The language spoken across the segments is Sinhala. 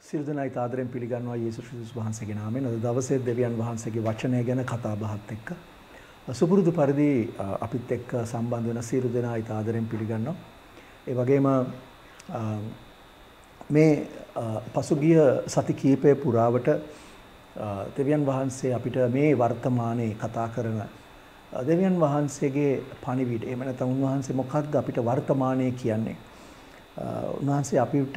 සියලු දෙනා ඊතාදරෙන් පිළිගන්නවා යේසුස් ක්‍රිස්තුස් වහන්සේගේ නාමයෙන්. අද දවසේ දෙවියන් වහන්සේගේ වචනය ගැන කතා බහත් එක්ක සුපුරුදු පරිදි අපිත් එක්ක සම්බන්ධ වෙන සියලු දෙනා ඊතාදරෙන් පිළිගන්නවා. ඒ වගේම මේ පසුගිය සති කීපය පුරාවට දෙවියන් වහන්සේ අපිට මේ වර්තමානයේ කතා කරන දෙවියන් වහන්සේගේ පණිවිඩ එහෙම නැත්නම් උන්වහන්සේ මොකක්ද අපිට වර්තමානයේ කියන්නේ? උන්වහන්සේ අපිට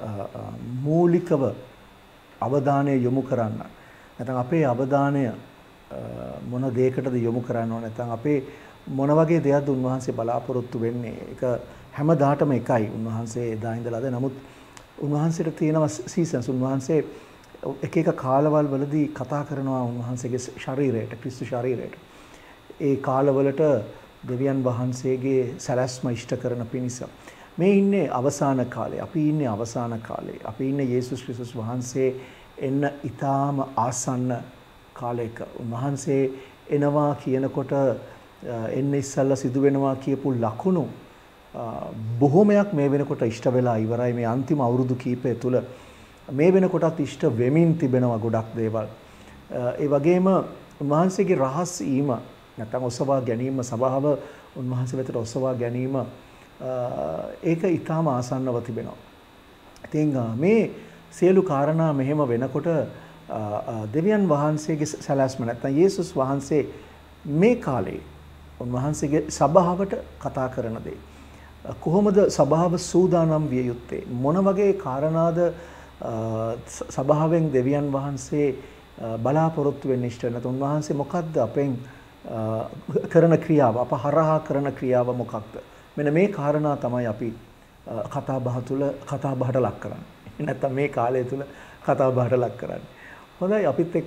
මූලිකව අවධානය යොමු කරන්න. නැත්නම් අපේ අවධානය මොන දෙයකටද යොමු කරන්න ඕන නැත්නම් අපේ මොන වගේ දෙයක්ද උන්වහන්සේ බලාපොරොත්තු වෙන්නේ? ඒක හැමදාටම එකයි. උන්වහන්සේ එදා ඉඳලාද නමුත් උන්වහන්සේට තියෙනවා සීසන්ස්. උන්වහන්සේ එක එක කාලවල වලදී කතා කරනවා උන්වහන්සේගේ ශරීරයට, ක්‍රිස්තු ශරීරයට. ඒ කාලවලට දෙවියන් වහන්සේගේ සැලැස්ම ඉෂ්ට කරන පිණිස මේ ඉන්නේ අවසාන කාලේ. අපි ඉන්නේ අවසාන කාලේ. අපි ඉන්නේ යේසුස් ක්‍රිස්තුස් වහන්සේ එන්න ඊටාම ආසන්න කාලයක. උන්වහන්සේ එනවා කියනකොට එන්න ඉස්සල්ලා සිදු වෙනවා කියපු ලකුණු බොහෝමයක් මේ වෙනකොට ඉෂ්ට වෙලා ඉවරයි. මේ අන්තිම අවුරුදු කීපය තුල මේ වෙනකොටත් ඉෂ්ට වෙමින් තිබෙනවා ගොඩක් දේවල්. ඒ වගේම උන්වහන්සේගේ රහස් ඊම නැත්නම් ඔසවා ගැනීම, සභාව උන්වහන්සේ වෙතට ඔසවා ගැනීම ඒක ඊටාම ආසන්නව තිබෙනවා. ඉතින් මේ සියලු කාරණා මෙහෙම වෙනකොට දෙවියන් වහන්සේගේ සැලැස්ම නැත්නම් යේසුස් වහන්සේ මේ කාලේ උන්වහන්සේගේ සභාවට කතා කරන දේ කොහොමද සභාව සූදානම් විය යුත්තේ? මොන වගේ කාරණාද සභාවෙන් දෙවියන් වහන්සේ බලාපොරොත්තු වෙන්න ඉෂ්ට නැත්නම් උන්වහන්සේ මොකද්ද අපෙන් කරන ක්‍රියාව, අප හරහා කරන ක්‍රියාව මොකක්ද? මෙන්න මේ කාරණා තමයි අපි කතා බහ තුළ කතා බහට ලක් කරන්නේ. නැත්තම් මේ කාලය තුළ කතා බහට ලක් කරන්නේ. හොඳයි, අපිත් එක්ක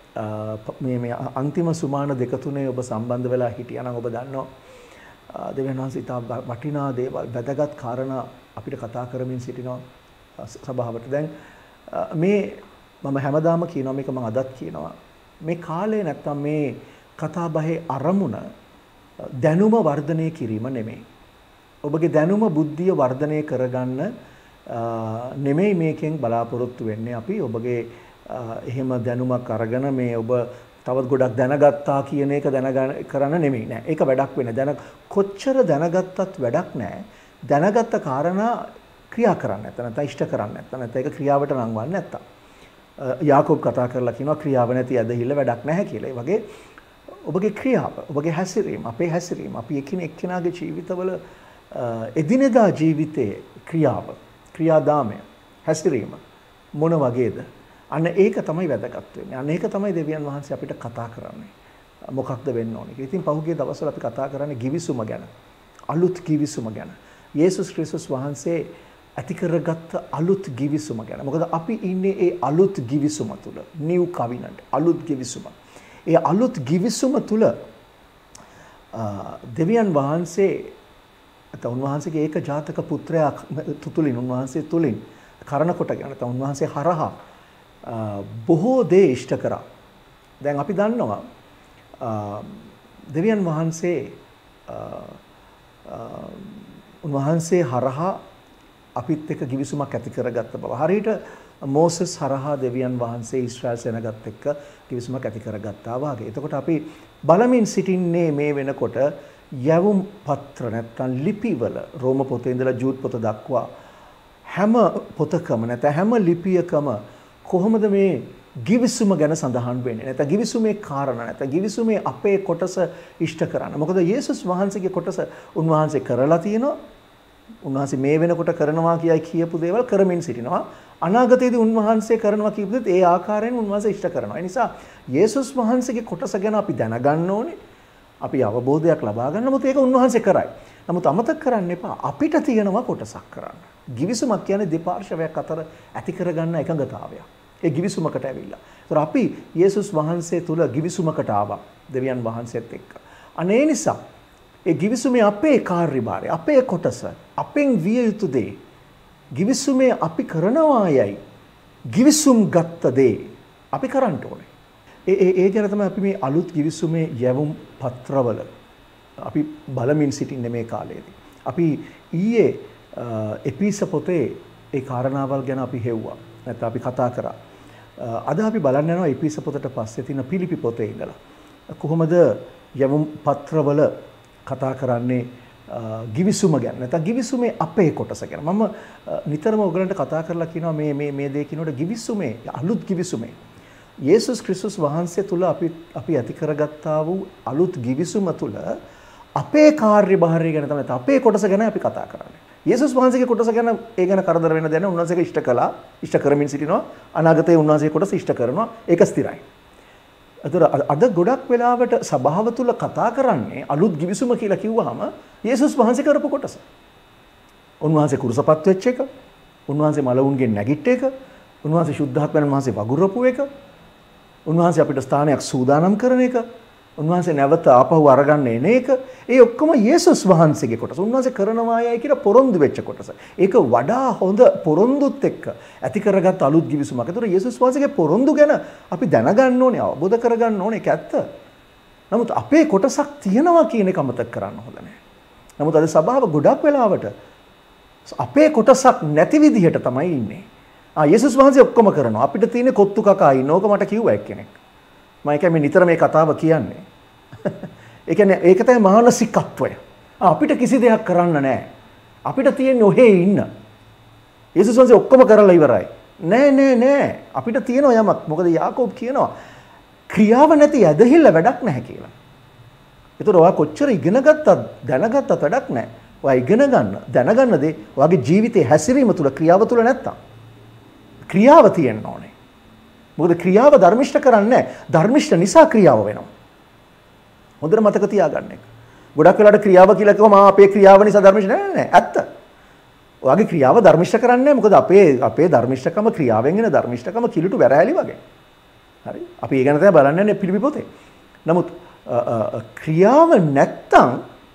මේ අන්තිම සුමාන දෙක තුනේ ඔබ සම්බන්ධ වෙලා හිටියා නම් ඔබ දන්නවා දෙවියන් වහන්සේ ඉතා වටිනා දේවල්, වැදගත් කාරණා අපිට කතා කරමින් සිටිනවා සභාවට. දැන් මේ මම හැමදාම කියනවා, මේක මම අදත් කියනවා, මේ කාලේ නැත්තම් මේ කතා බහේ අරමුණ දැනුම වර්ධනය කිරීම නෙමෙයි. ඔබගේ දැනුම බුද්ධිය වර්ධනය කරගන්න නෙමෙයි මේකෙන් බලාපොරොත්තු වෙන්නේ අපි. ඔබගේ එහෙම දැනුමක් අරගෙන මේ ඔබ තවත් ගොඩක් දැනගත්තා කියන එක කරන්න නෙමෙයි. නෑ, ඒක වැඩක් වෙන්නේ. කොච්චර දැනගත්තත් වැඩක් නෑ. දැනගත්ත කාරණා ක්‍රියා කරන්න නැත්නම් ඉෂ්ට කරන්න නැත්නම් ඒක ක්‍රියාවට නංවන්න නැත්නම්. යාකෝබ් කතා කරලා කියනවා ක්‍රියාව නැති ඇදහිල්ල වැඩක් නැහැ කියලා. ඒ වගේ ඔබගේ ක්‍රියාව, ඔබගේ හැසිරීම, අපේ හැසිරීම, අපි එක්කෙනාගේ ජීවිතවල එදිනෙදා ජීවිතයේ ක්‍රියාව, ක්‍රියාදාමය, හැසිරීම මොන වගේද? අන්න ඒක තමයි වැදගත් වෙන්නේ. අන්න ඒක තමයි දෙවියන් වහන්සේ අපිට කතා කරන්නේ. මොකක්ද වෙන්න ඕනේ කියලා. ඉතින් පහුගිය දවස්වල අපි කතා කරන්නේ ගිවිසුම ගැන. අලුත් ගිවිසුම ගැන. යේසුස් ක්‍රිස්තුස් වහන්සේ ඇති කරගත්ත අලුත් ගිවිසුම ගැන. මොකද අපි ඉන්නේ ඒ අලුත් ගිවිසුම තුල. නිව් කවිනන්ට්, අලුත් ගිවිසුම. ඒ අලුත් ගිවිසුම තුල දෙවියන් වහන්සේ උන්වහන්සේගේ ඒක ජාතක පුත්‍රයා තුලින්, උන්වහන්සේ තුලින් කරන කොටගෙන නැත්නම් උන්වහන්සේ හරහා බොහෝ දේ ඉෂ්ට කරා. දැන් අපි දන්නවා දෙවියන් වහන්සේ උන්වහන්සේ හරහා අපිත් එක්ක ගිවිසුමක් ඇති කරගත්ත බව. හරියට මෝසස් හරහා දෙවියන් වහන්සේ ඊශ්‍රායල් සෙනගත් එක්ක ගිවිසුමක් ඇති කරගත්තා වගේ. එතකොට අපි බලමින් සිටින්නේ මේ වෙනකොට යැවුම් පත්‍ර නැත්නම් ලිපිවල රෝම පොතේ ඉඳලා ජූද් පොත දක්වා හැම පොතකම නැත්නම් හැම ලිපියකම කොහොමද මේ ගිවිසුම ගැන සඳහන් වෙන්නේ? නැත්නම් ගිවිසුමේ කාරණා, නැත්නම් ගිවිසුමේ අපේ කොටස ඉෂ්ට කරන්න. මොකද යේසුස් වහන්සේගේ කොටස උන්වහන්සේ කරලා තියෙනවා. උන්වහන්සේ මේ වෙනකොට කරනවා කියයි කියපු දේවල් කරමින් සිටිනවා. අනාගතයේදී උන්වහන්සේ කරනවා කියපු දේත් ඒ ආකාරයෙන් උන්වහන්සේ ඉෂ්ට කරනවා. ඒ නිසා යේසුස් වහන්සේගේ කොටස ගැන අපි දැනගන්න ඕනේ. අපි අවබෝධයක් ලබා ගන්න. මොකද ඒක උන්වහන්සේ කරයි. නමුත් අමතක කරන්න එපා, අපිට තියෙනවා කොටසක් කරන්න. ගිවිසුමක් කියන්නේ දෙපාර්ශවයක් අතර ඇති කරගන්න එකඟතාවයක්. ඒ ගිවිසුමකට ඇවිල්ලා. ඒතර අපි යේසුස් වහන්සේ තුල ගිවිසුමකට ආවා දෙවියන් වහන්සේත් එක්ක. අනේ නිසා ඒ ගිවිසුමේ අපේ කාර්යභාරය, අපේ කොටස, අපෙන් විය යුතු දේ ගිවිසුමේ අපි කරනවා යයි ගිවිසුම් ගත්ත දේ අපි කරන්න ඕනේ. ඒ ගැන තමයි අපි මේ අලුත් ගිවිසුමේ යැවුම් පත්‍රවල අපි බලමින් සිටින්නේ මේ කාලේදී. අපි ඊයේ එපිස පොතේ ඒ කාරණාවල් ගැන අපි හෙව්වා. නැත්නම් අපි කතා කරා. අද අපි බලන්න යනවා එපිස පොතට පස්සේ තියෙන පිලිපි පොතේ ඉඳලා. කොහොමද යවුම් පත්‍රවල කතා කරන්නේ ගිවිසුම ගැන. නැත්නම් ගිවිසුමේ අපේ කොටස ගැන. මම නිතරම ඔයගලන්ට කතා කරලා කියනවා මේ දේ කිනෝට ගිවිසුමේ අලුත් ගිවිසුමේ යේසුස් ක්‍රිස්තුස් වහන්සේ තුල අපි ඇති කරගත්තා වූ අලුත් ගිවිසුම තුල අපේ කාර්යභාරය ගැන තමයි අපේ කොටස ගැන අපි කතා කරන්නේ. යේසුස් වහන්සේගේ කොටස ගැන ඒ ගැන කරදර වෙන දෙයක් නෑ. උන්වහන්සේගේ ඉෂ්ට කළා, ඉෂ්ට කරමින් සිටිනවා. අනාගතයේ උන්වහන්සේගේ කොටස ඉෂ්ට කරනවා. ඒක ස්ථිරයි. අතර අද ගොඩක් වෙලාවට සභාව තුල කතා කරන්නේ අලුත් ගිවිසුම කියලා කිව්වහම යේසුස් වහන්සේ කරපු කොටස. උන්වහන්සේ කුරුසපත් වෙච්ච එක, උන්වහන්සේ මලවුන්ගෙන් නැගිට්ට එක, උන්වහන්සේ ශුද්ධාත්මයන් වහන්සේ වගුරපු එක, උන්වහන්සේ අපිට ස්ථානයක් සූදානම් කරන එක, උන්වහන්සේ නැවත ආපහු අරගන්න එන එක, ඒ ඔක්කොම යේසුස් වහන්සේගේ කොටස. උන්වහන්සේ කරනවායයි කියලා පොරොන්දු වෙච්ච කොටස. ඒක වඩා හොඳ පොරොන්දුත් එක්ක ඇති කරගත් අලුත් ගිවිසුමක්. ඒතර යේසුස් වහන්සේගේ පොරොන්දු ගැන අපි දැනගන්න ඕනේ, අවබෝධ කරගන්න ඕනේ. ඒක ඇත්ත. නමුත් අපේ කොටසක් තියෙනවා කියන එක අමතක කරන්න හොඳ නැහැ. නමුත් අද සභාව ගොඩක් වෙලාවට අපේ කොටසක් නැති විදිහට තමයි ඉන්නේ. යේසුස් වහන්සේ ඔක්කොම කරනවා. අපිට තියෙන කොත්තු කකා ඉන්න. ඕක මට කිව්වා එක්කෙනෙක්. මම ඒකයි මේ නිතර මේ කතාව කියන්නේ. ඒ කියන්නේ ඒක තමයි මානසිකත්වය. අපිට කිසි දෙයක් කරන්න නැහැ. අපිට තියෙන්නේ ඔහේ ඉන්න. යේසුස් වහන්සේ ඔක්කොම කරලා ඉවරයි. නෑ. අපිට තියෙන යමක්. මොකද යාකෝබ් කියනවා ක්‍රියාව නැති ඇදහිල්ල වැඩක් නැහැ කියලා. ඒතර ඔයා කොච්චර ඉගෙන ගත්තත් දැනගත්තත් වැඩක් නැහැ. ඔයා ඉගෙන ගන්න, දැනගන්න දේ ඔයාගේ ජීවිතේ හැසිරීම තුල ක්‍රියාව තුල නැත්තම් ක්‍රියාව තියෙන්න ඕනේ. මොකද ක්‍රියාව ධර්මිෂ්ඨ කරන්නේ නැහැ. ධර්මිෂ්ඨ නිසා ක්‍රියාව වෙනවා. හොඳට මතක තියාගන්න එක. ගොඩක් වෙලාවට ක්‍රියාව කියලා කිව්වම අපේ ක්‍රියාව නිසා ධර්මිෂ්ඨ නෑ. ඇත්ත. ඔයාගේ ක්‍රියාව ධර්මිෂ්ඨ කරන්නේ නැහැ. මොකද අපේ ධර්මිෂ්ඨකම ක්‍රියාවෙන් එන ධර්මිෂ්ඨකම කිලුට වැරෑලි වගේ. හරි. අපි ඒ ගැන තමයි බලන්න යන්නේ පිළිපි පොතේ. නමුත් ක්‍රියාව නැත්තම්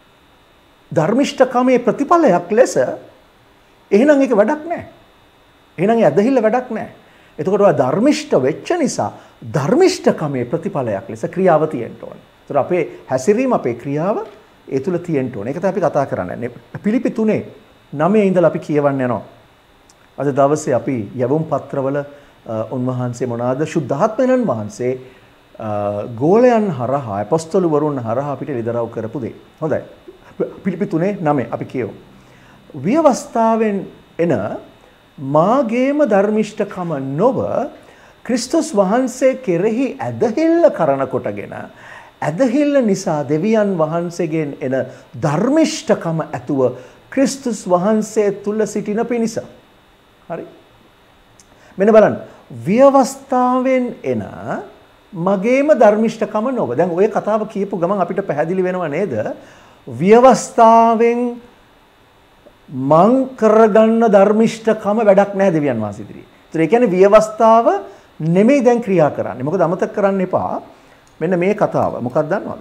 ධර්මිෂ්ඨකමේ ප්‍රතිඵලයක් ලෙස එහෙනම් ඒක වැඩක් නැහැ. එහෙනම් ඒ ඇදහිල්ල වැඩක් නැහැ. එතකොට ඔයා ධර්මිෂ්ඨ වෙච්ච නිසා ධර්මිෂ්ඨකමේ ප්‍රතිඵලයක් ලෙස ක්‍රියාව තියෙන්න ඕනේ. ඒතර අපේ හැසිරීම අපේ ක්‍රියාව ඒ තුල තියෙන්න ඕනේ. ඒක තමයි අපි කතා කරන්නේ. පිලිපි 3:9 ඉඳලා අපි කියවන්න යනවා. අද දවසේ අපි යවුම් පත්‍රවල උන්වහන්සේ මොනවාද ශුද්ධාත්මයන් වහන්සේ ගෝලයන් හරහා අපොස්තල වරුන් හරහා අපිට ලිදරව් කරපු දේ. හොඳයි. පිලිපි 3:9 අපි කියමු. විවස්ථාවෙන් එන මාගේම ධර්මිෂ්ඨකම නොව ක්‍රිස්තුස් වහන්සේ කෙරෙහි ඇදහිල්ල කරන කොටගෙන ඇදහිල්ල නිසා දෙවියන් වහන්සේගෙන් එන ධර්මිෂ්ඨකම ඇතුව ක්‍රිස්තුස් වහන්සේ තුල සිටින පිණිස. හරි. මෙන්න බලන්න. ව්‍යවස්ථාවෙන් එන මගේම ධර්මිෂ්ඨකම නොව. දැන් ඔය කතාව කියපු ගමන් අපිට පැහැදිලි වෙනව නේද? ව්‍යවස්ථාවෙන් මං කරගන්න ධර්මිෂ්ඨකම වැඩක් නැහැ දෙවියන් වහන්සේ ඉදිරියේ. ඒ කියන්නේ ව්‍යවස්ථාව නෙමෙයි දැන් ක්‍රියා කරන්නේ. මොකද අමතක කරන්න එපා. මෙන්න මේ කතාව. මොකක්ද දන්නවද?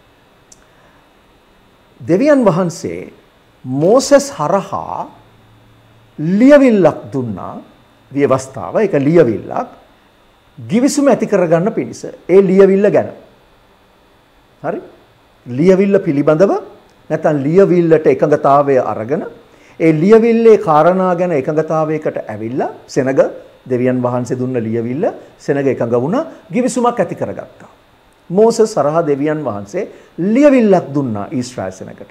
දෙවියන් වහන්සේ මෝසස් හරහා ලියවිල්ලක් දුන්නා. ව්‍යවස්ථාව ඒක ලියවිල්ලක් ගිවිසුම ඇති කරගන්න පිණිස. ඒ ලියවිල්ල ගැන. හරි? ලියවිල්ල පිළිබඳව නැත්නම් ලියවිල්ලට එකඟතාවය අරගෙන ඒ ලියවිල්ලේ කාරණා ගැන එකඟතාවයකට ඇවිල්ලා සෙනග දෙවියන් වහන්සේ දුන්න ලියවිල්ල සෙනග එකඟ වුණා ගිවිසුමක් ඇති කරගත්තා. මෝසස් හරහා දෙවියන් වහන්සේ ලියවිල්ලක් දුන්නා ඊශ්‍රායල් සෙනගට.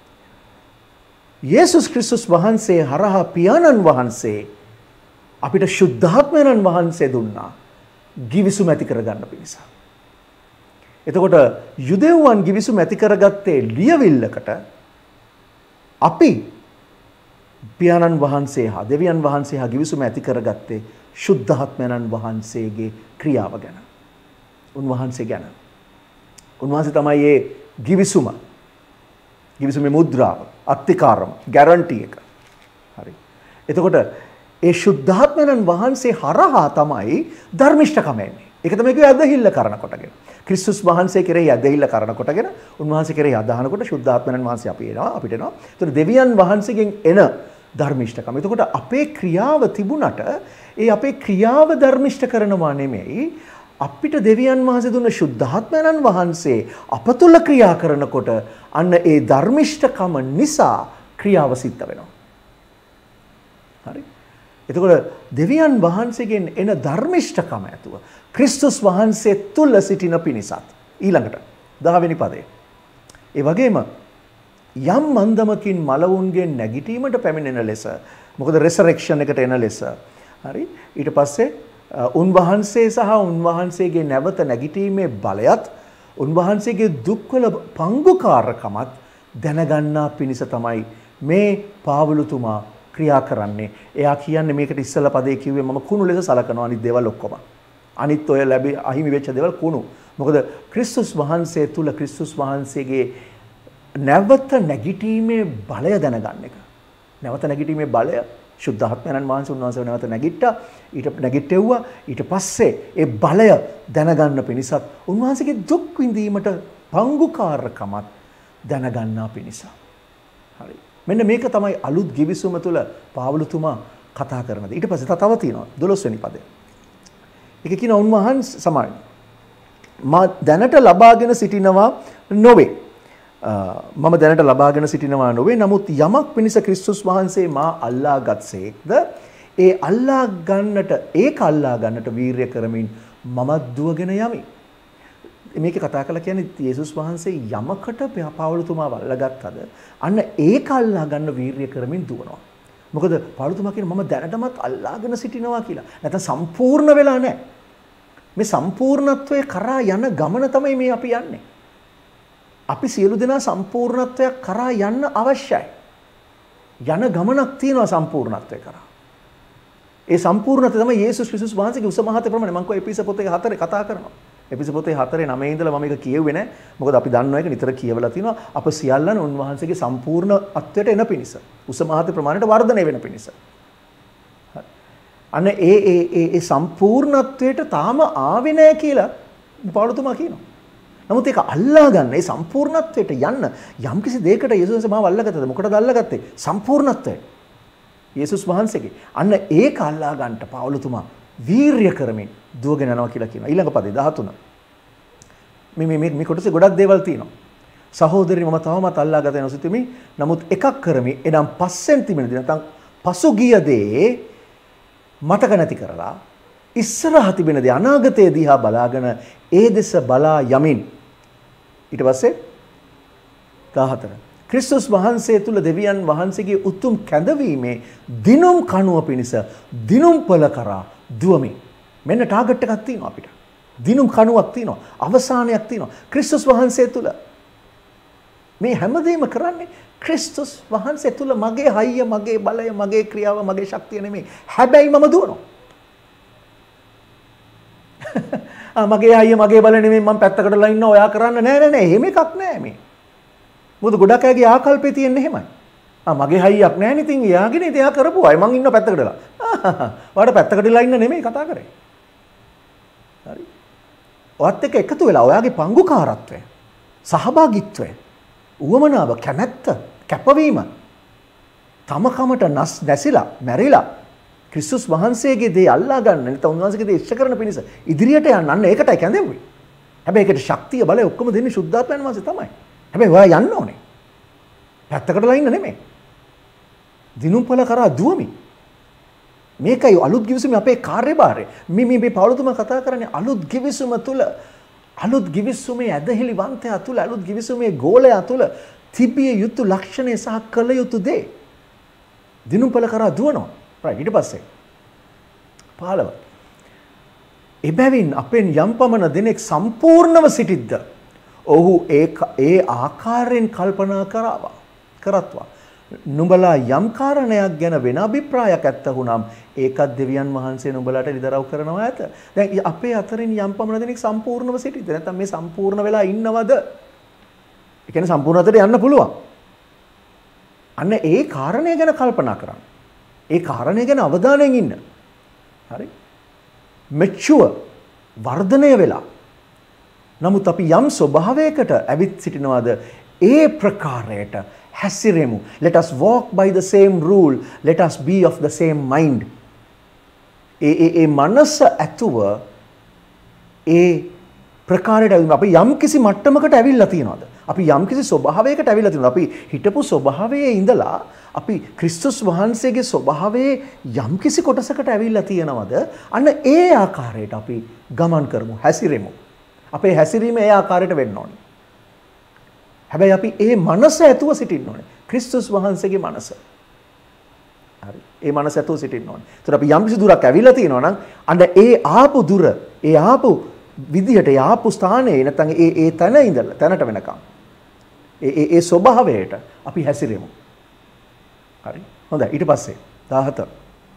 යේසුස් ක්‍රිස්තුස් වහන්සේ හරහා පියාණන් වහන්සේ අපිට ශුද්ධාත්මයන් වහන්සේ දුන්නා ගිවිසුම ඇති කරගන්න පිණිස. එතකොට යුදෙව්වන් ගිවිසුම ඇති කරගත්තේ ලියවිල්ලකට අපි පියාණන් වහන්සේ හා දෙවියන් වහන්සේ හා ගිවිසුම ඇති කරගත්තේ ශුද්ධාත්මයන් වහන්සේගේ ක්‍රියාව ගැන. උන්වහන්සේ ගැන. උන්වහන්සේ තමයි මේ ගිවිසුමේ මුද්‍රාව, අත්තිකාරම, ගැරන්ටි එක. හරි. එතකොට ඒ ශුද්ධාත්මයන් වහන්සේ හරහා තමයි ධර්මිෂ්ඨකම එන්නේ. ඒක තමයි කිව්වේ ඇදහිල්ල කරන කොටගෙන. ක්‍රිස්තුස් වහන්සේ කෙරෙහි ඇදහිල්ල කරන කොටගෙන උන්වහන්සේ කෙරෙහි අදහනකොට ශුද්ධාත්මයන් වහන්සේ අපිට එනවා. එතකොට දෙවියන් වහන්සේගෙන් එන ධර්මිෂ්ඨකම. එතකොට අපේ ක්‍රියාව තිබුණට ඒ අපේ ක්‍රියාව ධර්මිෂ්ඨ කරනවා නෙමෙයි අපිට දෙවියන් වහන්සේ දුන්න ශුද්ධාත්මයන් වහන්සේ අප තුල ක්‍රියා කරනකොට අන්න ඒ ධර්මිෂ්ඨකම නිසා ක්‍රියාව සිද්ධ වෙනවා. හරි. එතකොට දෙවියන් වහන්සේගෙන් එන ධර්මිෂ්ඨකම ඇතුව ක්‍රිස්තුස් වහන්සේ තුල සිටින පිණිසත් ඊළඟට 10 වෙනි පදේ. ඒ වගේම යම් මන්දමකින් මලවුන්ගෙන් නැගිටීමට පැමිණෙන ලෙස මොකද රෙසරෙක්ෂන් එකට එන ලෙස හරි ඊට පස්සේ උන්වහන්සේ සහ උන්වහන්සේගේ නැවත නැගිටීමේ බලයත් උන්වහන්සේගේ දුක්වල පංගුකාරකමත් දැනගන්නා පිණිස තමයි මේ පාවුලුතුමා ක්‍රියා කරන්නේ. එයා කියන්නේ මේකට ඉස්සලා පදේ කිව්වේ මම කුණු ලෙස සලකනවා අනිත් දේවල් ඔක්කොම. අනිත් ඔය ලැබි අහිමි වෙච්ච දේවල් කුණු. මොකද ක්‍රිස්තුස් වහන්සේ තුල ක්‍රිස්තුස් වහන්සේගේ නැවත නැගිටීමේ බලය දැනගන්න එක. නැවත නැගිටීමේ බලය ශුද්ධාත්මයන් වහන්සේ උන්වහන්සේ නැවත නැගිට්ටා. ඊට නැගිටෙව්වා. ඊට පස්සේ ඒ බලය දැනගන්න පිණිසත් උන්වහන්සේගේ දුක් විඳීමට පංගුකාරකමත් දැනගන්නා පිණිස. හරි. මෙන්න මේක තමයි අලුත් ගිවිසුම තුළ පාවුලුතුමා කතා කරන දේ. ඊට පස්සේ තව තියෙනවා 12 වෙනි පදය. ඒක කියන උන්වහන්සේ සමාන මා දැනට ලබාගෙන සිටිනවා නොවේ. මම දැනට ලබාගෙන සිටිනවා නොවේ. නමුත් යමක් පිණිස ක්‍රිස්තුස් වහන්සේ මා අල්ලා ගත්සේක්ද ඒ අල්ලා ගන්නට වීරිය කරමින් මමත් දුවගෙන යමි. මේක කතා කරලා කියන්නේ යේසුස් වහන්සේ යමකට පාවුලුතුමාව අල්ලගත්තද අන්න ඒක අල්ලා ගන්න වීරිය කරමින් දුවනවා. මොකද පාවුලුතුමා කියන්නේ මම දැනටමත් අල්ලාගෙන සිටිනවා කියලා. නැත්නම් සම්පූර්ණ වෙලා නැහැ. මේ සම්පූර්ණත්වයේ කරා යන ගමන තමයි මේ අපි යන්නේ. අපි සියලු දෙනා සම්පූර්ණත්වයක් කරා යන්න අවශ්‍යයි. යන ගමනක් තියෙනවා සම්පූර්ණත්වය කරා. ඒ සම්පූර්ණත්වය තමයි යේසුස් ක්‍රිස්තුස් වහන්සේගේ උසමහත ප්‍රමාණය. මම කො එපිස පොතේ 4 කතා කරනවා. එපිස පොතේ 4:9 ඉඳලා මම ඒක කියුවේ නැහැ. මොකද අපි දන්නවා ඒක නිතර කියවලා තිනවා. අප සියල්ලන් උන්වහන්සේගේ සම්පූර්ණ අත්වයට එන පිණිස. උසමහත ප්‍රමාණයට වර්ධනය වෙන පිණිස. අන්න ඒ සම්පූර්ණත්වයට තාම ආවේ නැහැ කියලා පාවුලුතුමා කියනවා. නමුත් ඒක අල්ලා ගන්න, ඒ සම්පූර්ණත්වයට යන්න යම්කිසි දෙයකට යේසුස් මාව අල්ලගත්තද? මොකටද අල්ලගත්තේ? සම්පූර්ණත්වය. යේසුස් වහන්සේගේ. අන්න ඒක අල්ලා ගන්නට පාවුලුතුමා වීරිය කරමින් දුවගෙන යනවා කියලා කියනවා. ඊළඟ පදේ 13. මේ කොටසේ ගොඩක් දේවල් තියෙනවා. සහෝදරනි මම තවමත් අල්ලාගත නොසිතමි. නමුත් එකක් කරමි. එනම් පස්සෙන් තිබෙන දේ නැත්නම් පසුගිය දේ මතක නැති කරලා ඉස්සරහ තිබෙන දේ අනාගතයේ දිහා බලාගෙන ඒ දෙස බලා යමින් ඊට පස්සේ 14 ක්‍රිස්තුස් වහන්සේ තුල දෙවියන් වහන්සේගේ උතුම් කැඳවීමේ දිනුම් කණුව පිණිස දිනුම්පල කරා දුවමි. මෙන්න ටාගට් එකක් තියෙනවා අපිට. දිනුම් කණුවක් තියෙනවා. අවසානයක් තියෙනවා. ක්‍රිස්තුස් වහන්සේ තුල මේ හැමදේම කරන්නේ ක්‍රිස්තුස් වහන්සේ තුල මගේ හයිය, මගේ බලය, මගේ ක්‍රියාව, මගේ ශක්තිය නෙමෙයි. හැබැයි මම දුවනවා. මගේ අයිය මගේ බල නෙමෙයි මම පැත්තකටලා ඉන්න ඔයා කරන්න නෑ එහෙම එකක් නෑ මේ. මොකද ගොඩක් අයගේ ආකල්පේ තියෙන්නේ එහෙමයි. මගේ හයියක් නෑ නේ ඉතින් එයාගේ නේද එයා කරපුවා. මං ඉන්න පැත්තකටලා. ඔයාට පැත්තකටලා ඉන්න නෙමෙයි කතා කරේ. හරි. ඔයත් එක්ක එකතු වෙලා ඔයාගේ පංගුකාරත්වය, සහභාගීත්වය, උවමනාව, කැමැත්ත, කැපවීම තමකමට නැසිලා, මැරිලා ක්‍රිස්තුස් වහන්සේගේ දේ අල්ලා ගන්න නැත්නම් උන්වහන්සේගේ දේ ඉෂ්ට කරන පිණිස ඉදිරියට යන්න අන්න ඒකටයි කැඳෙන්නේ. හැබැයි ඒකට ශක්තිය බලය ඔක්කොම දෙන්නේ ශුද්ධාත්මයන් වහන්සේ තමයි. හැබැයි ඔයා යන්න ඕනේ. පැත්තකටලා ඉන්න නෙමෙයි. දිනුම්පල කරා දුවමි. මේකයි අලුත් ගිවිසුමේ අපේ කාර්යභාරය. මේ පාවුලුතුමා කතා කරන්නේ අලුත් ගිවිසුම තුල අලුත් ගිවිසුමේ ඇදහිලිවන්තයා තුල අලුත් ගිවිසුමේ ගෝලයා තුල තිබිය යුතු ලක්ෂණය සහ කළ යුතු දේ. දිනුම්පල කරා දුවනවා. ඊට පස්සේ 15 එබැවින් අපෙන් යම් පමණ දෙනෙක් සම්පූර්ණව සිටිද්ද ඔහු ඒ ආකාරයෙන් කල්පනා කරත්වා නුඹලා යම් කාරණයක් ගැන වෙන අභිප්‍රායක් ඇත්තහුනම් ඒකත් දෙවියන් වහන්සේ නුඹලාට ඉදරව් කරනවා ඇත. දැන් අපේ අතරින් යම් පමණ දෙනෙක් සම්පූර්ණව සිටිද්ද නැත්නම් මේ සම්පූර්ණ වෙලා ඉන්නවද? ඒ කියන්නේ සම්පූර්ණතට යන්න පුළුවන්. අන්න ඒ කාරණය ගැන කල්පනා කරන්න. ඒ කාරණය ගැන අවධානයෙන් ඉන්න. හරි? මැචුවර් වර්ධනය වෙලා. නමුත් අපි යම් ස්වභාවයකට ඇවිත් සිටිනවාද ඒ ප්‍රකාරයට හැසිරෙමු. Let us walk by the same rule. Let us be of the same mind. ඒ මනස ඇතුව ඒ ප්‍රකාරයට අපි යම් කිසි මට්ටමකට ඇවිල්ලා තියනවාද? අපි යම්කිසි ස්වභාවයකට ඇවිල්ලා තිනවා. අපි හිටපු ස්වභාවයේ ඉඳලා අපි ක්‍රිස්තුස් වහන්සේගේ ස්වභාවයේ යම්කිසි කොටසකට ඇවිල්ලා තියෙනවද? අන්න ඒ ආකාරයට අපි ගමන් කරමු, හැසිරෙමු. අපේ හැසිරීම ඒ ආකාරයට වෙන්න ඕනේ. හැබැයි අපි ඒ මනස ඇතුව සිටින්න ඕනේ. ක්‍රිස්තුස් වහන්සේගේ මනස. හරි. ඒ මනස ඇතුව සිටින්න ඕනේ. ඒතර අපි යම්කිසි දුරක් ඇවිල්ලා තියෙනවා නම් අන්න ඒ ආපු දුර, ඒ ආපු විදිහට, ඒ ආපු ස්ථානයේ නැත්නම් ඒ තැන ඉඳලා තැනට වෙනකම් ඒ ස්වභාවයට අපි හැසිරෙමු. හරි. හොඳයි. ඊට පස්සේ 17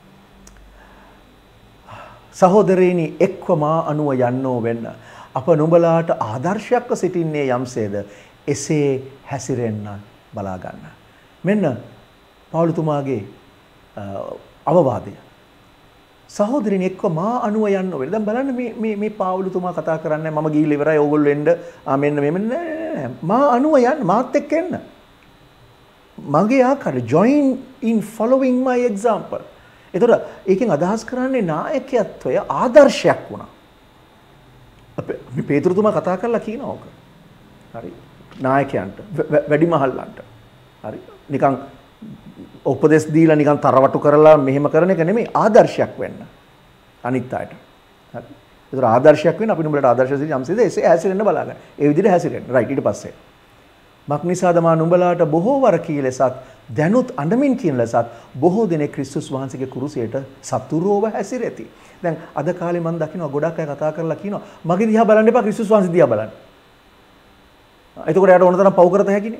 සහෝදරයනි එක්ව මා අනුව යන්නෝ වෙන්න අප නුඹලාට ආදර්ශයක්ව සිටින්නේ යම්සේද එසේ හැසිරෙන්න බලා ගන්න. මෙන්න පෞලතුමාගේ අවවාදය. සහෝදරයනි එක්ව මා අනුව යන්නෝ වෙන්න. දැන් බලන්න මේ පෞලතුමා කතා කරන්නේ මම ගිහිල්ලා ඉවරයි ඕගොල්ලෝ එන්න මෙන්න මා අනුව යන්න, මාත් එක්ක එන්න. මගේ ආකාරය join in following my example. ඒතර ඒකෙන් අදහස් කරන්නේ නායකත්වය ආදර්ශයක් වුණා. අපි පේතුරුතුමා කතා කරලා කියනවා ඕක. හරි. නායකයන්ට, වැඩිමහල්ලන්ට. හරි. නිකන් උපදෙස් දීලා නිකන් තරවටු කරලා මෙහෙම කරන එක නෙමෙයි, ආදර්ශයක් වෙන්න. අනිත් අයට. හරි. ඒතර ආදර්ශයක් වෙන්න අපි නුඹලට ආදර්ශ දෙන්න යම්සේද එසේ හැසිරෙන්න බලාගන්න. ඒ විදිහට හැසිරෙන්න. රයිට්. ඊට පස්සේ මක්නිසාද මා නුඹලාට බොහෝ වර කී ලෙසත් දැනුත් අඬමින් කියන ලෙසත් බොහෝ දෙනෙක් ක්‍රිස්තුස් වහන්සේගේ කුරුසයට සතුරුව හැසිරෙති. දැන් අද කාලේ මම දකිනවා ගොඩක් අය කතා කරලා කියනවා මගේ දිහා බලන්න එපා, ක්‍රිස්තුස් වහන්සේ දිහා බලන්න. එතකොට යාට ඕන තරම් පව් කරත හැකිනේ.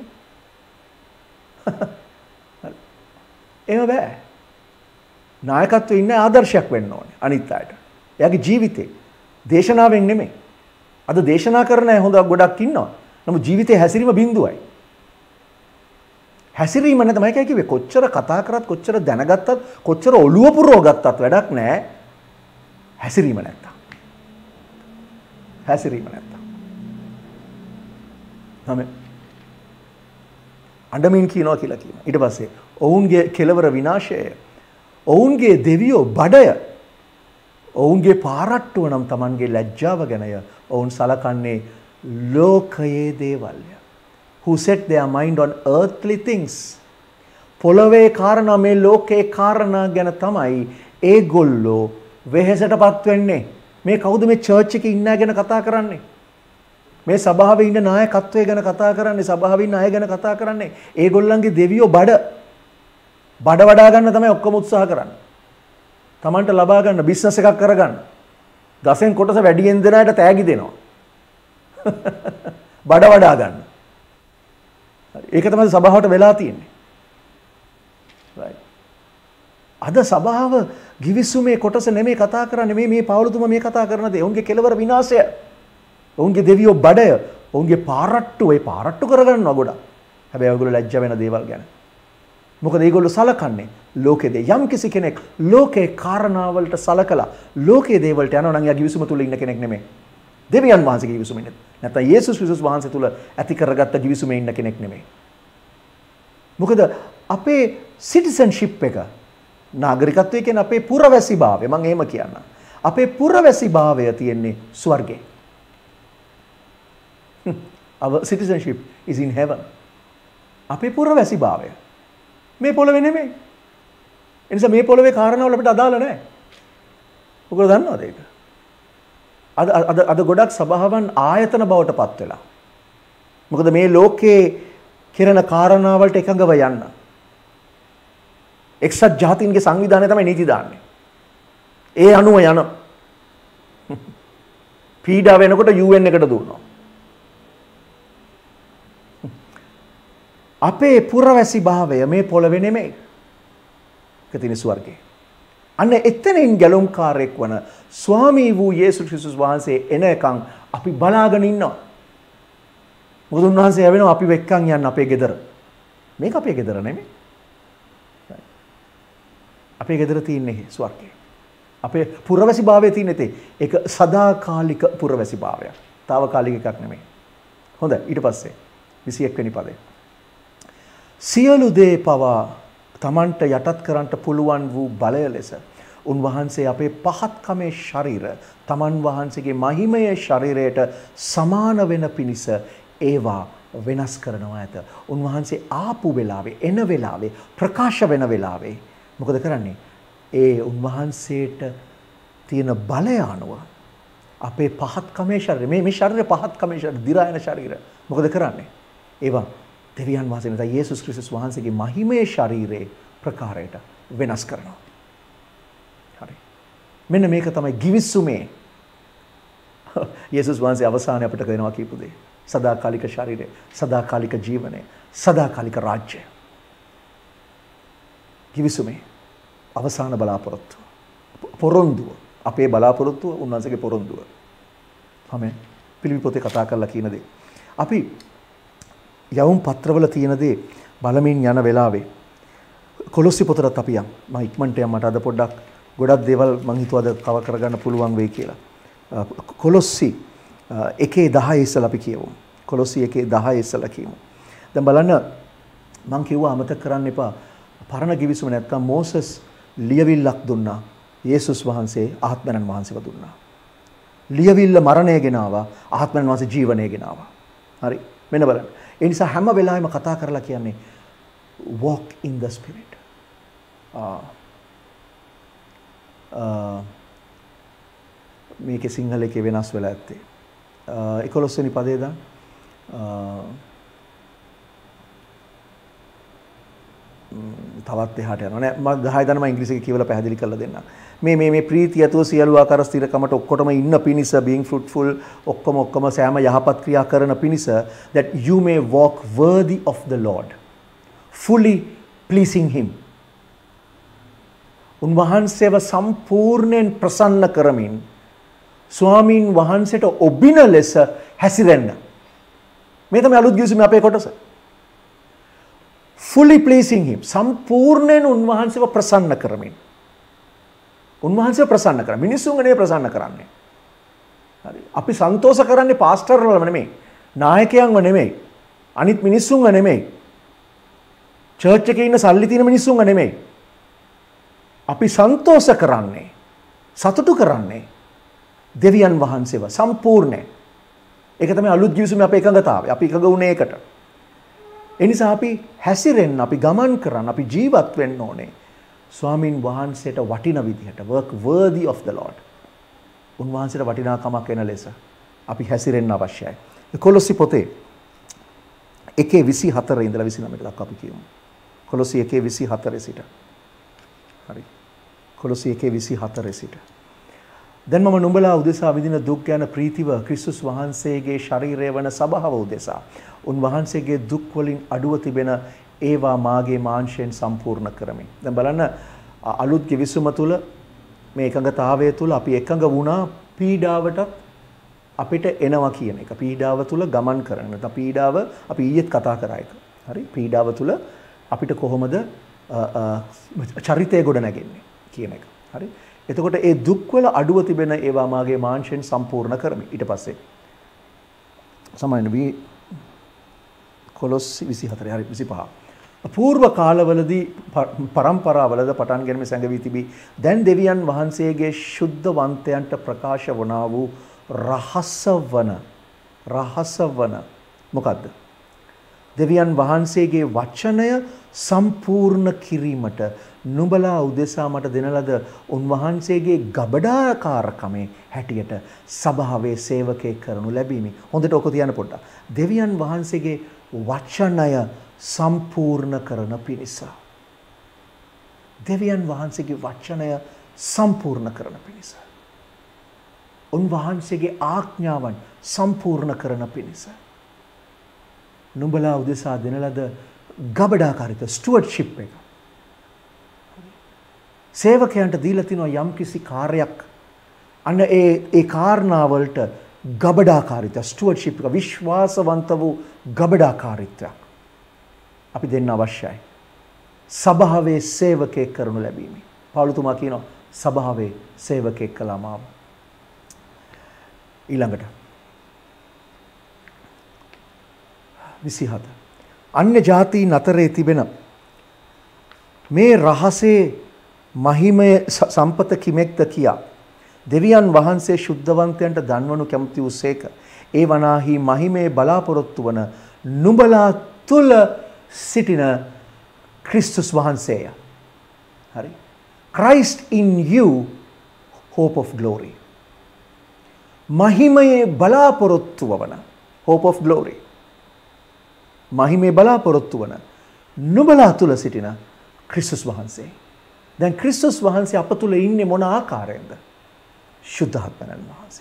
එහෙම බෑ. නායකත්වයේ ඉන්න ආදර්ශයක් වෙන්න ඕනේ අනිත් අයට. එයාගේ ජීවිතේ දේශනාවෙන් නෙමෙයි. අද දේශනා කරන අය හොඳ ගොඩක් ඉන්නවා. නමුත් ජීවිතේ හැසිරීම බිඳුවයි. හැසිරීම නැත්නම් මම කිව්වේ කොච්චර කතා කරත්, කොච්චර දැනගත්තත්, කොච්චර ඔළුව පුරව ගත්තත් වැඩක් නැහැ. හැසිරීම නැත්තම්. හැසිරීම නැත්තම්. තමයි අඬමින් කියනවා කියලා කියනවා. ඊට පස්සේ ඔවුන්ගේ කෙලවර විනාශය, ඔවුන්ගේ දෙවියෝ බඩය, ඔවුන්ගේ පාරට්ටුව නම් Tamanගේ ලැජ්ජාව ගැනය ඔවුන් සලකන්නේ ලෝකයේ දේවල්ය. Who set their mind on earthly things. පොළවේ කාරණා, මේ ලෝකයේ කාරණා ගැන තමයි ඒගොල්ලෝ වෙහෙසටපත් වෙන්නේ. මේ කවුද මේ චර්ච් එකේ ඉන්න අය ගැන කතා කරන්නේ? මේ සභාවේ ඉන්න නායකත්වය ගැන කතා කරන්නේ, සභාවේ ඉන්න අය ගැන කතා කරන්නේ. ඒගොල්ලන්ගේ දෙවියෝ බඩ වඩා ගන්න තමයි ඔක්කොම උත්සාහ කරන්නේ. Tamanට ලබා ගන්න, බිස්නස් එකක් කරගන්න. දසෙන් කොටස වැඩියෙන් දෙන අයට තෑගි දෙනවා. බඩ වඩා ගන්න. ඒක තමයි සභාවට වෙලා තියෙන්නේ. right. අද සභාව givisumේ කොටස නෙමෙයි කතා කරන්නේ, මේ පෞලතුමා මේ කතා කරන දේ. ඔවුන්ගේ කෙලවර විනාශය. ඔවුන්ගේ දෙවියෝ බඩය, ඔවුන්ගේ පාරට්ටු, ඒ පාරට්ටු කරගන්නවා ගොඩක්. හැබැයි ඔයගොල්ලෝ ලැජ්ජ වෙන දේවල් ගැන. මොකද ඒගොල්ලෝ සලකන්නේ ලෝකේ දේ. යම් කිසි කෙනෙක් ලෝකේ කාරණාවලට සලකලා ලෝකයේ දේවල්ට යනවා නම් එයා givisuma තුල ඉන්න කෙනෙක් නෙමෙයි. දෙවියන් වහන්සේගේ givisuma ඉන්නේ. නැත්නම් යේසුස් ක්‍රිස්තුස් වහන්සේ තුල ඇති කරගත්ත givisuma ඉන්න කෙනෙක් නෙමෙයි. මොකද අපේ සිටිසන්ෂිප් එක, නාගරිකත්වය කියන්නේ අපේ පුරවැසිභාවය. මම එහෙම කියන්නම්. අපේ පුරවැසිභාවය තියෙන්නේ ස්වර්ගේ. Our citizenship is in heaven. අපේ පුරවැසිභාවය මේ පොළවේ නෙමෙයි. ඒ නිසා මේ පොළවේ කාරණාවල අපිට අදාළ නැහැ. ඔයගොල්ලෝ දන්නවද ඒක? අද ගොඩක් සභාවන් ආයතන බවට පත් වෙලා. මොකද මේ ලෝකේ කිරණ කාරණාවලට එකඟව යන්න. එක්සත් ජාතීන්ගේ සංවිධානය තමයි නීති දාන්නේ. ඒ අනුව යන. පීඩා වෙනකොට UN එකට දුන්නා. අපේ පුරවැසි භාවය මේ පොළවේ නෙමෙයි. ඒක තියෙන ස්වර්ගේ. අන්න එතනින් ගැලුම්කාරයෙක් වන ස්වාමී වූ යේසුස් ක්‍රිස්තුස් වහන්සේ එනකන් අපි බලාගෙන ඉන්නවා. මොකද උන්වහන්සේ යවෙනවා අපි වෙක්කන් යන්න අපේ ගෙදර. මේක අපේ ගෙදර නෙමෙයි. අපේ ගෙදර තියෙන්නේ ස්වර්ගය. අපේ පුරවැසි භාවයේ තියෙන්නේ ඒක සදාකාලික පුරවැසි භාවයක්. తాවකාලික එකක් නෙමෙයි. හොඳයි ඊට පස්සේ 21 වෙනි පදේ. සියලු දේ පවා තමන්ට යටත් කරන්නට පුළුවන් වූ බලය ලෙස උන්වහන්සේ අපේ පහත්කමේ ශරීර තමන් වහන්සේගේ මහිමයේ ශරීරයට සමාන වෙන පිණිස ඒවා වෙනස් කරනවා ඇත. උන්වහන්සේ ආපු වෙලාවේ, එන වෙලාවේ, ප්‍රකාශ වෙන වෙලාවේ මොකද කරන්නේ? ඒ උන්වහන්සේට තියෙන බලය අනුව අපේ පහත්කමේ ශරීරය, මේ ශරීරය පහත්කමේ ශරීරය, දි รา යන ශරීරය මොකද කරන්නේ? ඒවා දෙවියන් වහන්සේ නැත්නම් යේසුස් ක්‍රිස්තුස් වහන්සේගේ මහිමේ ශරීරයේ ප්‍රකාරයට වෙනස් කරනවා. හරි. මෙන්න මේක තමයි ගිවිසුමේ යේසුස් වහන්සේ අවසානයේ අපිට දෙනවා කියපු දේ. සදාකාලික ශරීරය, සදාකාලික ජීවනය, සදාකාලික රාජ්‍යය. ගිවිසුමේ අවසාන බලාපොරොත්තුව. පොරොන්දුව. අපේ බලාපොරොත්තුව උන්වහන්සේගේ පොරොන්දුව. ආමෙන්. පිළිපි පොතේ කතා කරලා කියන දේ. අපි යවුම් පත්‍රවල තියෙන දේ බලමින් යන වෙලාවේ කොලොස්සි පොතට අපි යමු. මම ඉක්මනට යන්න මට අද පොඩ්ඩක් ගොඩක් දේවල් මම හිතුවා අද කවර් කරගන්න පුළුවන් වෙයි කියලා. කොලොස්සි 1:10 ඉස්සලා අපි කියවමු. කොලොස්සි 1:10 ඉස්සලා කියමු. දැන් බලන්න මම කිව්වා අමතක කරන්න එපා. පරණ ගිවිසුම නැත්තම් මෝසස් ලියවිල්ලක් දුන්නා. යේසුස් වහන්සේ ආත්මයන් වහන්සේව දුන්නා. ලියවිල්ල මරණය ගෙනාවා, ආත්මයන් වහන්සේ ජීවනය ගෙනාවා. හරි. මෙන්න බලන්න. ඒ නිසා හැම වෙලාවෙම කතා කරලා කියන්නේ walk in the spirit. මේකේ සිංහල එකේ වෙනස් වෙලා ඇත්තේ. 11 වෙනි පදේ දාන්න. තවත් එහාට යනවා නෑ මම 10 දන්න මම ඉංග්‍රීසි එකේ කියවලා පැහැදිලි කරලා දෙන්නම්. මේ ප්‍රීතිය ඇතුව සියලු ආකාර ස්ථිරකමට ඔක්කොටම ඉන්න පිණිස being fruitful ඔක්කොම සෑම යහපත් ක්‍රියා කරන පිණිස that you may walk worthy of the Lord fully pleasing him. උන්වහන්සේව සම්පූර්ණයෙන් ප්‍රසන්න කරමින් ස්වාමින් වහන්සේට ඔබින ලෙස හැසිරෙන්න. මේ තමයි අලුත් ගිවිසුමේ අපේ කොටස. fully pleasing him. සම්පූර්ණයෙන් උන්වහන්සේව ප්‍රසන්න කරමින්. උන්වහන්සේව ප්‍රසන්න කරමින්. මිනිසුන්ව නෙවෙයි ප්‍රසන්න කරන්නේ. හරි. අපි සන්තෝෂ කරන්නේ පාස්ටර්වලම නෙමෙයි. නායකයන්ව නෙමෙයි. අනිත් මිනිසුන්ව නෙමෙයි. චර්ච් එකේ ඉන්න සල්ලි තියෙන මිනිසුන්ව නෙමෙයි. අපි සන්තෝෂ කරන්නේ සතුටු කරන්නේ දෙවියන් වහන්සේව සම්පූර්ණ. ඒක තමයි අලුත් ගිවිසුමේ අපේ එකඟතාවය. අපි එකඟ වුණේ ඒකට. ඒ නිසා අපි හැසිරෙන්න, අපි ගමන් කරන්න, අපි ජීවත් වෙන්න ඕනේ. ස්වාමින් වහන්සේට වටින විදිහට work worthy of the Lord. උන්වහන්සේට වටිනාකමක් එන ලෙස අපි හැසිරෙන්න අවශ්‍යයි. කොලොස්සි පොතේ 1:24 ඉඳලා 29 දක්වා අපි කියමු. කොලොස්සි 1:24 සිට. හරි. කොලොස්සි 1:24 සිට. දැන් මම නුඹලා උදෙසා විඳින දුක් ගැන ප්‍රීතිව ක්‍රිස්තුස් වහන්සේගේ ශරීරය වන සභාව උදෙසා උන්වහන්සේගේ දුක් වලින් අඩුව තිබෙන ඒවා මාගේ මාංශයෙන් සම්පූර්ණ කරමි. දැන් බලන්න අලුත් කිවිසුම තුල මේ එකඟතාවය තුල අපි එකඟ වුණා පීඩාවට අපිට එනවා කියන එක. පීඩාව තුල ගමන් කරන. නැත්නම් පීඩාව අපි ඊයේත් කතා කරා එක. හරි? පීඩාව තුල අපිට කොහොමද චරිතය ගොඩ නැගෙන්නේ කියන එක. හරි? එතකොට ඒ දුක්වල අඩුව තිබෙන ඒවා මාගේ මාංශයෙන් සම්පූර්ණ කරමි. ඊට පස්සේ සමාන වී කොලොස්සි 24 හරි 25. పూర్ව කාලවලදී පරම්පරාවලද පටන් ගැනීම සැඟවී තිබී දැන් දෙවියන් වහන්සේගේ ශුද්ධවන්තයන්ට ප්‍රකාශ වනා වූ රහසවන මොකද්ද? දෙවියන් වහන්සේගේ වචනය සම්පූර්ණ කිරීමට නුඹලා උදෙසා මට දෙන ලද උන්වහන්සේගේ ගබඩාකාරකමේ හැටියට සභාවේ සේවකයෙක් කරනු ලැබීමි. හොඳට ඔක තියන්න පොඩ්ඩක්. දෙවියන් වහන්සේගේ වචනය සම්පූර්ණ කරන පිණිස. දෙවියන් වහන්සේගේ වචනය සම්පූර්ණ කරන පිණිස. උන්වහන්සේගේ ආඥාවන් සම්පූර්ණ කරන පිණිස. නුඹලා උදෙසා දෙන ලද ගබඩාකාරිත ස්ටුවර්ඩ්ෂිප් එක. සේවකයන්ට දීලා තිනවා යම්කිසි කාර්යයක්. අන්න ඒ කාරණාවලට ගබඩාකාරිත ස්ටුවර්ඩ්ෂිප් එක විශ්වාසවන්ත වූ ගබඩාකාරීත්වයක් අපි දෙන්න අවශ්‍යයි. සභාවේ සේවකයෙක් කරනු ලැබීමයි. පාවුලතුමා කියනවා සභාවේ සේවකයෙක් කළාම ආව. ඊළඟට 27 අන්‍ය ජාතීන් අතරේ තිබෙන මේ රහසේ මහිමය සම්පත කිමෙක්ද කියා දෙවියන් වහන්සේ ශුද්ධවන්තයන්ට දන්වනු කැමති වූසේක ඒ වනාහි මහිමේ බලාපොරොත්තු වන නුඹලා තුල සිටින ක්‍රිස්තුස් වහන්සේය. හරි. Christ in you, hope of glory. මහිමයේ බලාපොරොත්තුව වන hope of glory. මහිමයේ බලාපොරොත්තු වන නුඹලා තුල සිටින ක්‍රිස්තුස් වහන්සේ. දැන් ක්‍රිස්තුස් වහන්සේ අප තුල ඉන්නේ මොන ආකාරයෙන්ද? ශුද්ධාත්මයන් වහන්සේ.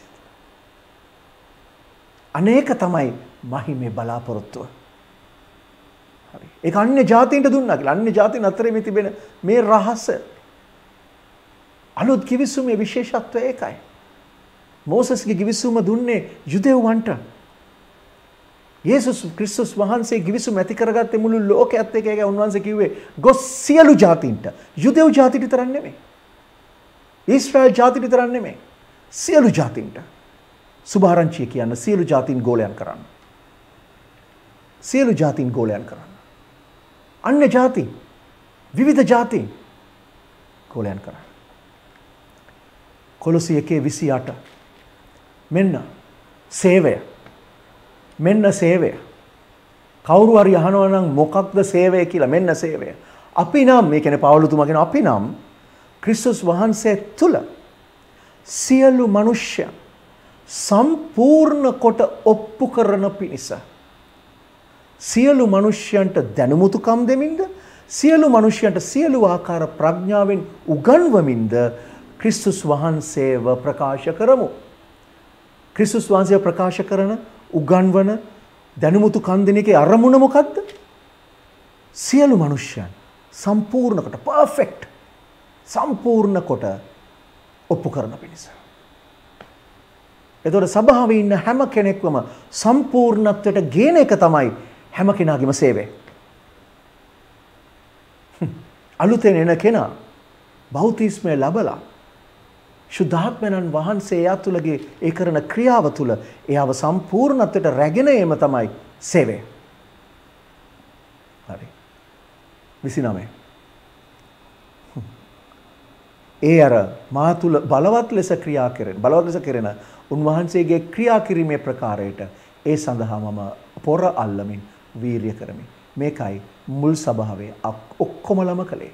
අනේක තමයි මහිමේ බලාපොරොත්තුව. හරි. ඒක අන්‍ය ජාතීන්ට දුන්නා කියලා. අන්‍ය ජාතීන් අතරේ මේ තිබෙන මේ රහස. අලුත් කිවිසුමේ විශේෂත්වය ඒකයි. මෝසස්ගේ කිවිසුම දුන්නේ යුදෙව්වන්ට. යේසුස් ක්‍රිස්තුස් වහන්සේ කිවිසුම ඇති කරගත්තේ මුළු ලෝකයේත් එක්ක. ඒක උන්වහන්සේ කිව්වේ ගොස් සියලු ජාතීන්ට. යුදෙව් ජාතිට විතරක් නෙමෙයි. ඊශ්‍රායල් ජාතිට විතරක් නෙමෙයි. සියලු ජාතීන්ට. සුභාරංචිය කියන්න සියලු ජාතීන් ගෝලයන් කරන්න. සියලු ජාතීන් ගෝලයන් කරන්න. අන්‍ය ජාති විවිධ ජාතීන් ගෝලයන් කරන්න. කොලොසි 1:28 මෙන්න සේවය. මෙන්න සේවය. කවුරු හරි අහනවා නම් මොකක්ද සේවය කියලා මෙන්න සේවය. අපි නම් මේ කියන්නේ පවුලුතුමා කියන අපි නම් ක්‍රිස්තුස් වහන්සේ තුල සියලු මනුෂ්‍යයන් සම්පූර්ණ කොට ඔප්පු කරන පිණිස සියලු මනුෂ්‍යයන්ට දැනුමුතුකම් දෙමින්ද සියලු මනුෂ්‍යයන්ට සියලු ආකාර ප්‍රඥාවෙන් උගන්වමින්ද ක්‍රිස්තුස් වහන්සේව ප්‍රකාශ කරමු. ක්‍රිස්තුස් වහන්සේව ප්‍රකාශ කරන උගන්වන දැනුමුතුකම් දෙන එකේ අරමුණ මොකද්ද? සියලු මනුෂ්‍යයන් සම්පූර්ණ කොට පර්ෆෙක්ට් සම්පූර්ණ කොට ඔප්පු කරන පිණිස. එතකොට සභාවේ ඉන්න හැම කෙනෙක්වම සම්පූර්ණත්වයට ගේන එක තමයි හැම කෙනාගේම සේවය. අලුතෙන් එන කෙනා බෞතිස්මය ලැබලා ශුද්ධාත්මයන් වහන්සේ එයා තුලගේ ඒ කරන ක්‍රියාව තුල එයාව සම්පූර්ණත්වයට රැගෙන ඒම තමයි සේවය. හරි. 29. ඒ අර මා තුල බලවත් ලෙස ක්‍රියා කෙරෙන බලවත් ලෙස කෙරෙන උන්වහන්සේගේ ක්‍රියා කිරීමේ ප්‍රකාරයට ඒ සඳහා මම පොර අල්ලමින් වීරිය කරමි. මේකයි මුල් සභාවේ ඔක්කොමලම කළේ.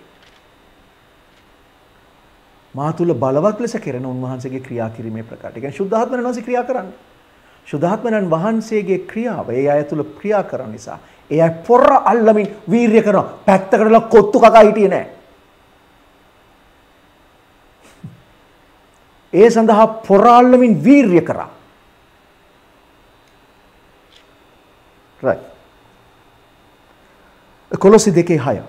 මා තුල බලවත් ලෙස කෙරෙන උන්වහන්සේගේ ක්‍රියා කිරීමේ ප්‍රකාරයට. ඒ කියන්නේ ශුද්ධාත්මයන් වහන්සේ ක්‍රියා කරන්නේ. ශුද්ධාත්මයන් වහන්සේගේ ක්‍රියාව ඒ අය තුල ක්‍රියා කරන නිසා ඒ අය පොර අල්ලමින් වීරිය කරනවා. පැත්තකටලා කොත්තු කකා හිටියේ නැහැ. ඒ සඳහා පොර අල්ලමින් වීරිය කරා. right. කොලොසි 2:6.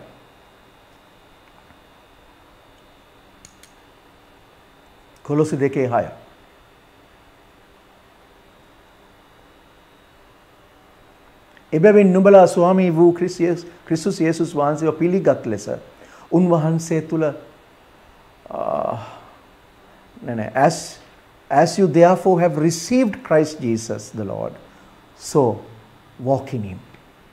කොලොසි 2:6. එබැවින් නුඹලා ස්වාමී වූ ක්‍රිස්තුස් යේසුස් වහන්සේව පිළිගත් ලෙස උන්වහන්සේ තුල as you therefore have received Christ Jesus the Lord, so walk in him.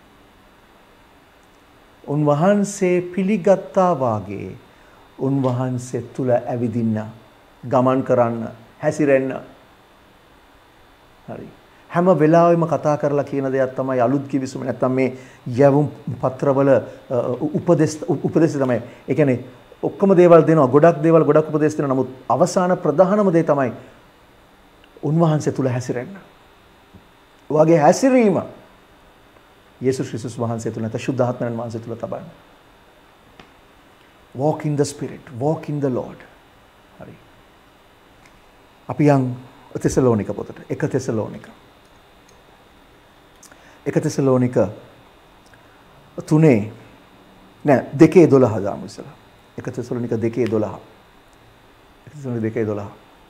උන්වහන්සේ පිළිගත්තා වාගේ උන්වහන්සේ තුල ඇවිදින්න, ගමන් කරන්න, හැසිරෙන්න. හරි. හැම වෙලාවෙම කතා කරලා කියන දෙයක් තමයි අලුත් කිවිසුම නැත්තම් මේ යවුම් පත්‍රවල උපදේශ තමයි. ඒ කියන්නේ ඔක්කොම දේවල් දෙනවා, ගොඩක් දේවල් ගොඩක් උපදේශ දෙනවා. නමුත් අවසාන ප්‍රධානම දේ තමයි උන්වහන්සේ තුල හැසිරෙන්න. ඔයගේ හැසිරීම යේසුස් ක්‍රිස්තුස් වහන්සේ තුල නැත්නම් ශුද්ධාත්මයන් වහන්සේ තුල තබන්න. Walk in the Spirit, walk in the Lord. හරි. අපි යන් තෙසලෝනික පොතට. 1 තෙසලෝනික 3 නෑ 2:12 දාමු ඉස්සලා. 1 තෙසලෝනික 2:12. 1 තෙසලෝනික 2:12.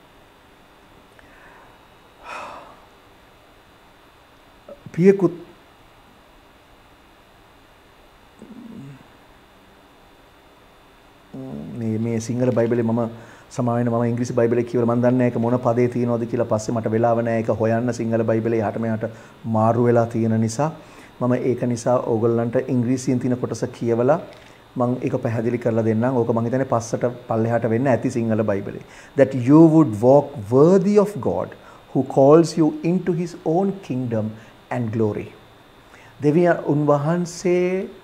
පියකුත් මේ සිංහල බයිබලේ මම සමාවෙන්න මම ඉංග්‍රීසි බයිබලේ කියවලා මම දන්නේ ඒක මොන පදේ තියෙනවද කියලා පස්සේ මට වෙලාව නැහැ ඒක හොයන්න සිංහල බයිබලේ එහාට මෙහාට මාරු වෙලා තියෙන නිසා මම ඒක නිසා ඕගොල්ලන්ට ඉංග්‍රීසියෙන් තියෙන කොටස කියවලා මම ඒක පැහැදිලි කරලා දෙන්නම්. ඕක මම හිතන්නේ පස්සට පල්ලෙහාට වෙන්න ඇති Sinhala බයිබලේ. That you would walk worthy of God who calls you into his own kingdom and glory. දෙවියන් උන්වහන්සේට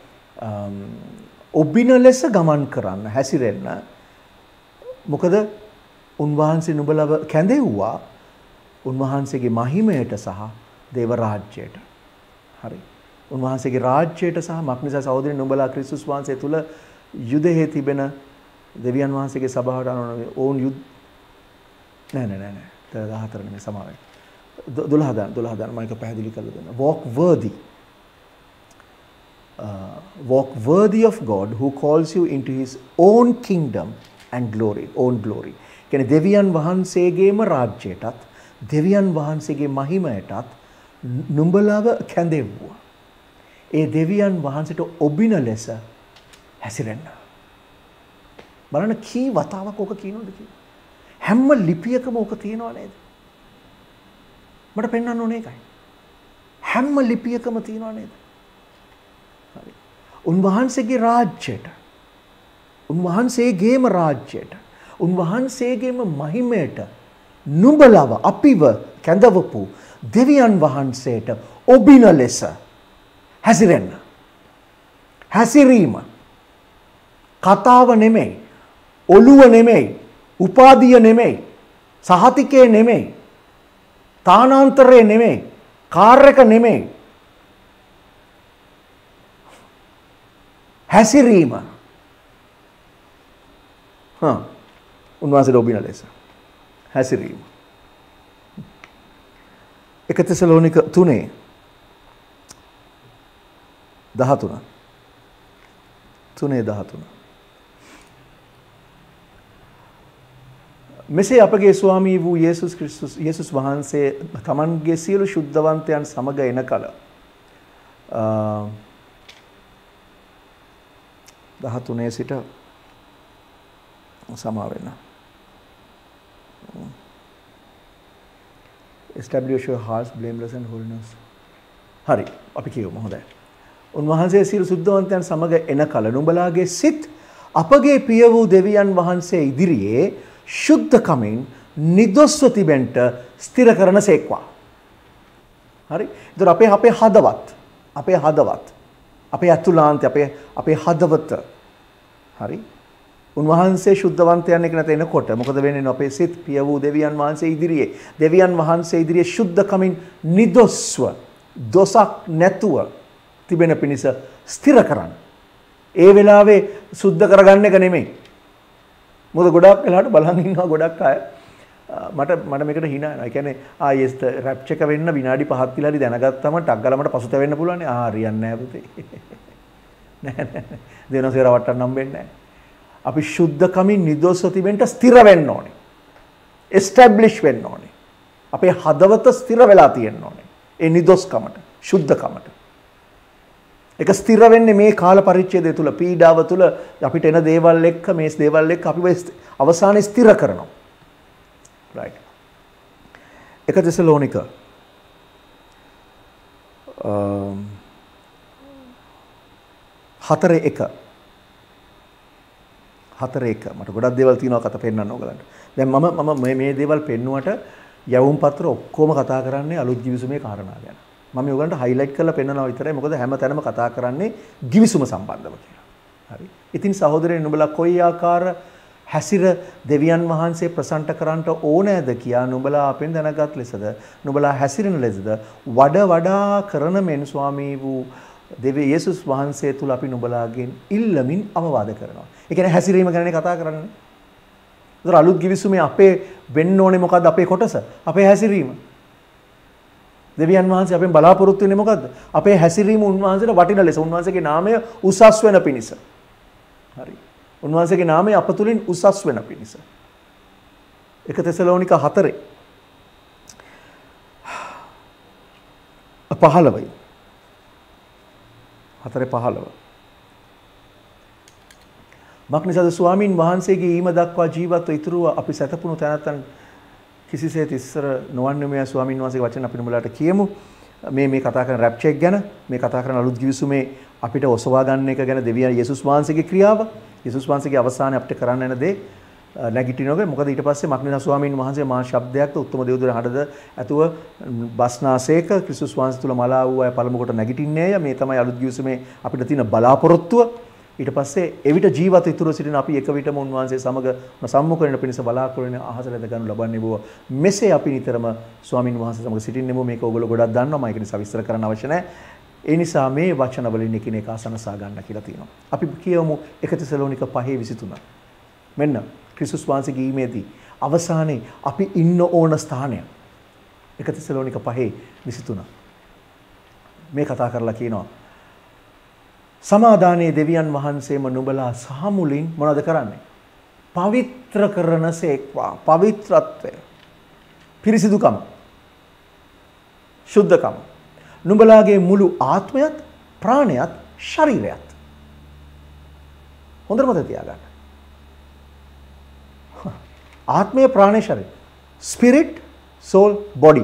ඔබින ලෙස ගමන් කරන්න හැසිරෙන්න. මොකද උන්වහන්සේ නුඹලව කැඳෙව්වා උන්වහන්සේගේ මහිමයට සහ දේව රාජ්‍යයට. හරි. උන්වහන්සේගේ රාජ්‍යයට සහ මක්නිසා සහෝදරයන් නුඹලා ක්‍රිස්තුස් වහන්සේ තුල යුදෙහි තිබෙන දෙවියන් වහන්සේගේ සභාවට අනුව ඕන් යුද නෑ 14 නෙමෙයි සමාවෙන්න. 12 දාන්න මම එක පැහැදිලි කරලා දෙන්න. Walk worthy of God who calls you into his own kingdom and glory. Own glory. කියන්නේ දෙවියන් වහන්සේගේම රාජ්‍යයටත් දෙවියන් වහන්සේගේ මහිමයටත් නුඹලව කැඳෙව්වා. ඒ දෙවියන් වහන්සේට ඔබින ලෙස හැසිරෙන්න. බලන්න කී වතාවක් ඕක කියනවද කියලා. හැම ලිපියකම ඕක තියෙනව නේද? මට පෙන්වන්න ඕනේ ඒකයි. හැම ලිපියකම තියෙනව නේද? හරි. උන්වහන්සේගේ රාජ්‍යයට උන්වහන්සේගේම රාජ්‍යයට උන්වහන්සේගේම මහිමයට නුඹලව අපිව කැඳවපු දෙවියන් වහන්සේට ඔබින ලෙස හැසිරෙන්න. හැසිරීම කතාව නෙමෙයි, ඔළුව නෙමෙයි, උපාධිය නෙමෙයි, සහතිකේ නෙමෙයි, තානාන්තරේ නෙමෙයි, කාර් එක නෙමෙයි. හැසිරීම. උන්වහන්සේට ඔබින ලෙස හැසිරීම. 1 තෙසලෝනික 3:13 මෙසේ අපගේ ස්වාමී වූ යේසුස් වහන්සේ තමන්ගේ සියලු ශුද්ධවන්තයන් සමග එන කල 13 සිට සමා වෙන්න. Establish your hearts blameless and holiness. හරි අපි කියමු හොඳයි. උන්වහන්සේ සියලු සුද්ධවන්තයන් සමග එන කල නුඹලාගේ සිත් අපගේ පිය වූ දෙවියන් වහන්සේ ඉදිරියේ ශුද්ධ කමින් නිදොස්ව තිබෙන්න ස්ථිර කරන සේක්වා. හරි. ඒතර අපේ හදවත් අපේ අතුලාන්තය අපේ හදවත හරි. උන්වහන්සේ ශුද්ධවන්තයන් එක නැත එනකොට මොකද වෙන්නේ? අපේ සිත් පිය වූ දෙවියන් වහන්සේ ඉදිරියේ ශුද්ධ කමින් නිදොස්ව දොසක් නැතුව තිබෙන පිණිස ස්ථිර කරන්න. ඒ වෙලාවේ සුද්ධ කරගන්න එක නෙමෙයි. මොකද ගොඩක් වෙලාවට බලන් ඉන්නවා ගොඩක් අය මට මේකට hina යනවා. ඒ කියන්නේ ආයෙත් රැප්ච් එක වෙන්න විනාඩි 5ක් කියලා හරි දැනගත්තම ටක් ගාලා මට පසුතැවෙන්න පුළුවන් නේ. හරියන්නේ නැහැ පුතේ. නෑ. දෙනොසේ රවට්ටන්න හම්බෙන්නේ නැහැ. අපි ශුද්ධ කමින් නිදොස්ව තිබෙන්න ස්ථිර වෙන්න ඕනේ. එස්ටැබ්ලිෂ් වෙන්න ඕනේ. අපේ හදවත ස්ථිර වෙලා තියෙන්න ඕනේ. ඒ නිදොස්කමට, ශුද්ධකමට. ඒක ස්ථිර වෙන්නේ මේ කාල පරිච්ඡේදය තුල, පීඩාව තුල අපිට එන දේවල් එක්ක මේ දේවල් එක්ක අපිව අවසානයේ ස්ථිර කරනවා. right. 1 තෙසලෝනික 4:1 මට ගොඩක් දේවල් තියෙනවා කතා පෙන්නන්න ඕගලන්ට. දැන් මම මේ දේවල් පෙන්නුවට යවුම් පත්‍ර ඔක්කොම කතා කරන්නේ අලුත් givisumේ කාරණා ගැන. මම ඔයගලන්ට highlight කරලා පෙන්නනවා විතරයි. මොකද හැම තැනම කතා කරන්නේ givisum සම්බන්ධව කියලා. හරි. ඉතින් සහෝදරයන් නුඹලා කොයි ආකාර හැසිර දෙවියන් වහන්සේ ප්‍රසන්ට කරන්නට ඕනෑද කියා නුඹලා අපෙන් දැනගත් ලෙසද නුඹලා හැසිරෙන ලෙසද වඩා කරන මෙන් ස්වාමී වූ දෙවියන් යේසුස් වහන්සේ තුල අපි නුඹලාගෙන් ඉල්ලමින් අවවාද කරනවා. ඒ කියන්නේ හැසිරීම ගැන කතා කරන්නේ. ඒතර අලුත් givisumේ අපේ වෙන්න ඕනේ මොකද්ද? අපේ කොටස. අපේ හැසිරීම. දෙවියන් වහන්සේ අපෙන් බලාපොරොත්තු වෙන්නේ මොකද්ද? අපේ හැසිරීම උන්වහන්සේට වටින ලෙස උන්වහන්සේගේ නාමය උසස් වෙන පිණිස. හරි. උන්වහන්සේගේ නාමය අප තුලින් උසස් වෙන පිණිස. 1 තෙසලෝනික 4:15 මක්නිසාද ස්වාමින් වහන්සේගේ ඊම දක්වා ජීවත්ව ඉතුරුව අපි සැතපුණු තැනැත්තන් කිසිසේත් ඉස්සර නොවන්නේ මේ ස්වාමින් වහන්සේගේ වචන අපි නුඹලාට කියමු. මේ කතා කරන රැප්චර් එක ගැන, මේ කතා කරන අලුත් givisumේ අපිට ඔසවා ගන්න එක ගැන දෙවියන් යේසුස් වහන්සේගේ ක්‍රියාව, යේසුස් වහන්සේගේ අවසානයේ අපිට කරන්න යන දේ නැගිටිනකොට මොකද ඊට පස්සේ මක්නිනා ස්වාමීන් වහන්සේ මහා ශබ්දයක්ද උත්තම දේවදූතන හඬද ඇතුව බස්නාසේක ක්‍රිස්තුස් වහන්සේ තුල මලා වූ අය පළමු කොට නැගිටින්නේය. මේ තමයි අලුත් ගිවිසුමේ අපිට තියෙන බලාපොරොත්තුව. ඊට පස්සේ එවිට ජීවත් ඉතුරු සිටින අපි එක විටම උන්වහන්සේ සමග සම්මුඛ වෙන පිණිස බලාපොරොත්තු වෙන අහස රැඳ ගන්නු ලබන්නේ බව. මෙසේ අපි නිතරම ස්වාමින් වහන්සේ සමග සිටින්නෙමු. මේක ඔයගොල්ලෝ ගොඩක් දන්නවා. මම ඒක නිසා විස්තර කරන්න අවශ්‍ය නැහැ. ඒ නිසා මේ වචන වලින් එකිනෙක අසනසා ගන්න කියලා තියෙනවා. අපි කියවමු 1 තෙසලෝනික 5:23. මෙන්න ක්‍රිස්තුස් වහන්සේගේ ඊමේදී අවසානයේ අපි ඉන්න ඕන ස්ථානය 1 තෙසලෝනික 5:23. මේ කතා කරලා කියනවා සමාදානයේ දෙවියන් වහන්සේම නුඹලා සාමුලින් මොනවද කරන්නේ? පවිත්‍ර කරනසේක්වා. පවිත්‍රත්වය. පිරිසිදුකම. ශුද්ධකම. නුඹලාගේ මුළු ආත්මයත්, ප්‍රාණයත්, ශරීරයත්. හොඳට මතක තියාගන්න. ආත්මය, ප්‍රාණය, ශරීරය. Spirit, soul, body.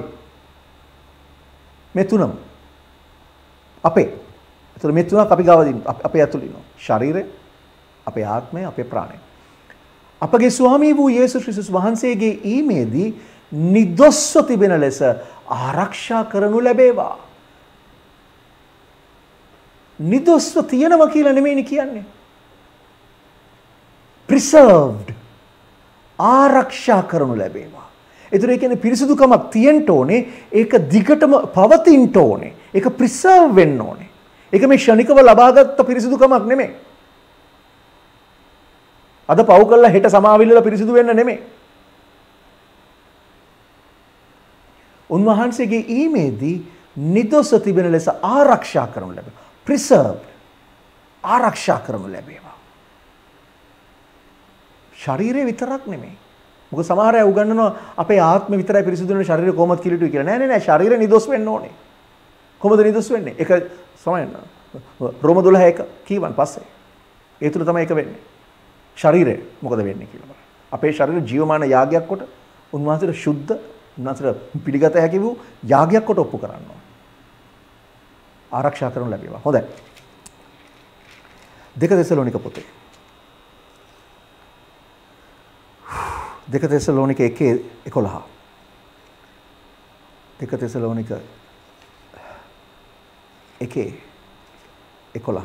මේ තුනම අපේ. ඒතර මේ තුනක් අපි ගාව දින්න. අපේ ඇතුළේ ඉන්නවා. ශරීරය, අපේ ආත්මය, අපේ ප්‍රාණය. අපගේ ස්වාමී වූ යේසුස් ක්‍රිස්තුස් වහන්සේගේ ඊමේදී නිදොස්ව තිබෙන ලෙස ආරක්ෂා කරනු ලැබේවා. නිදොස්ව තියෙනවා කියලා නෙමෙයිනේ කියන්නේ. preserved ආරක්ෂා කරනු ලැබේවා. ඒතර ඒ කියන්නේ පිරිසුදුකමක් තියෙන්න ඕනේ. ඒක දිගටම පවතින්න ඕනේ. ඒක preserve වෙන්න ඕනේ. ඒක මේ ෂණිකව ලබාගත් පිරිසුදුකමක් නෙමෙයි. අද පව් කළා හෙට සමාවිල්ලලා පිරිසුදු වෙන්න නෙමෙයි. උන්වහන්සේගේ ඊමේදී නිදොස්ව තිබෙන ලෙස ආරක්ෂා කරනු ලැබේ. preserved ආරක්ෂා කරනු ලැබේවා. ශරීරය විතරක් නෙමෙයි. මොකද සමහර අය උගන්වනවා අපේ ආත්ම විතරයි පිරිසුදු වෙන ශරීරය කොහොමද කිලිටුයි කියලා. නෑ නෑ ශරීරය නිදොස් වෙන්න ඕනේ. කොහොමද නිදොස් වෙන්නේ? ඒක සමයන්න. රෝම 12:1 කීවන් පස්සේ. ඒ තුල තමයි ඒක වෙන්නේ. ශරීරය මොකද වෙන්නේ කියලා බලන්න. අපේ ශරීරය ජීවමාන යාගයක් කොට උන්වහන්සේට ශුද්ධ උන්වහන්සේට පිළිගත හැකි වූ යාගයක් කොට ඔප්පු කරනවා. ආරක්ෂා කරනු ලැබේවා. හොඳයි. 2 තෙසලෝනික පොතේ 2 තෙසලෝනික 1:11 2 තෙසලෝනික 1:11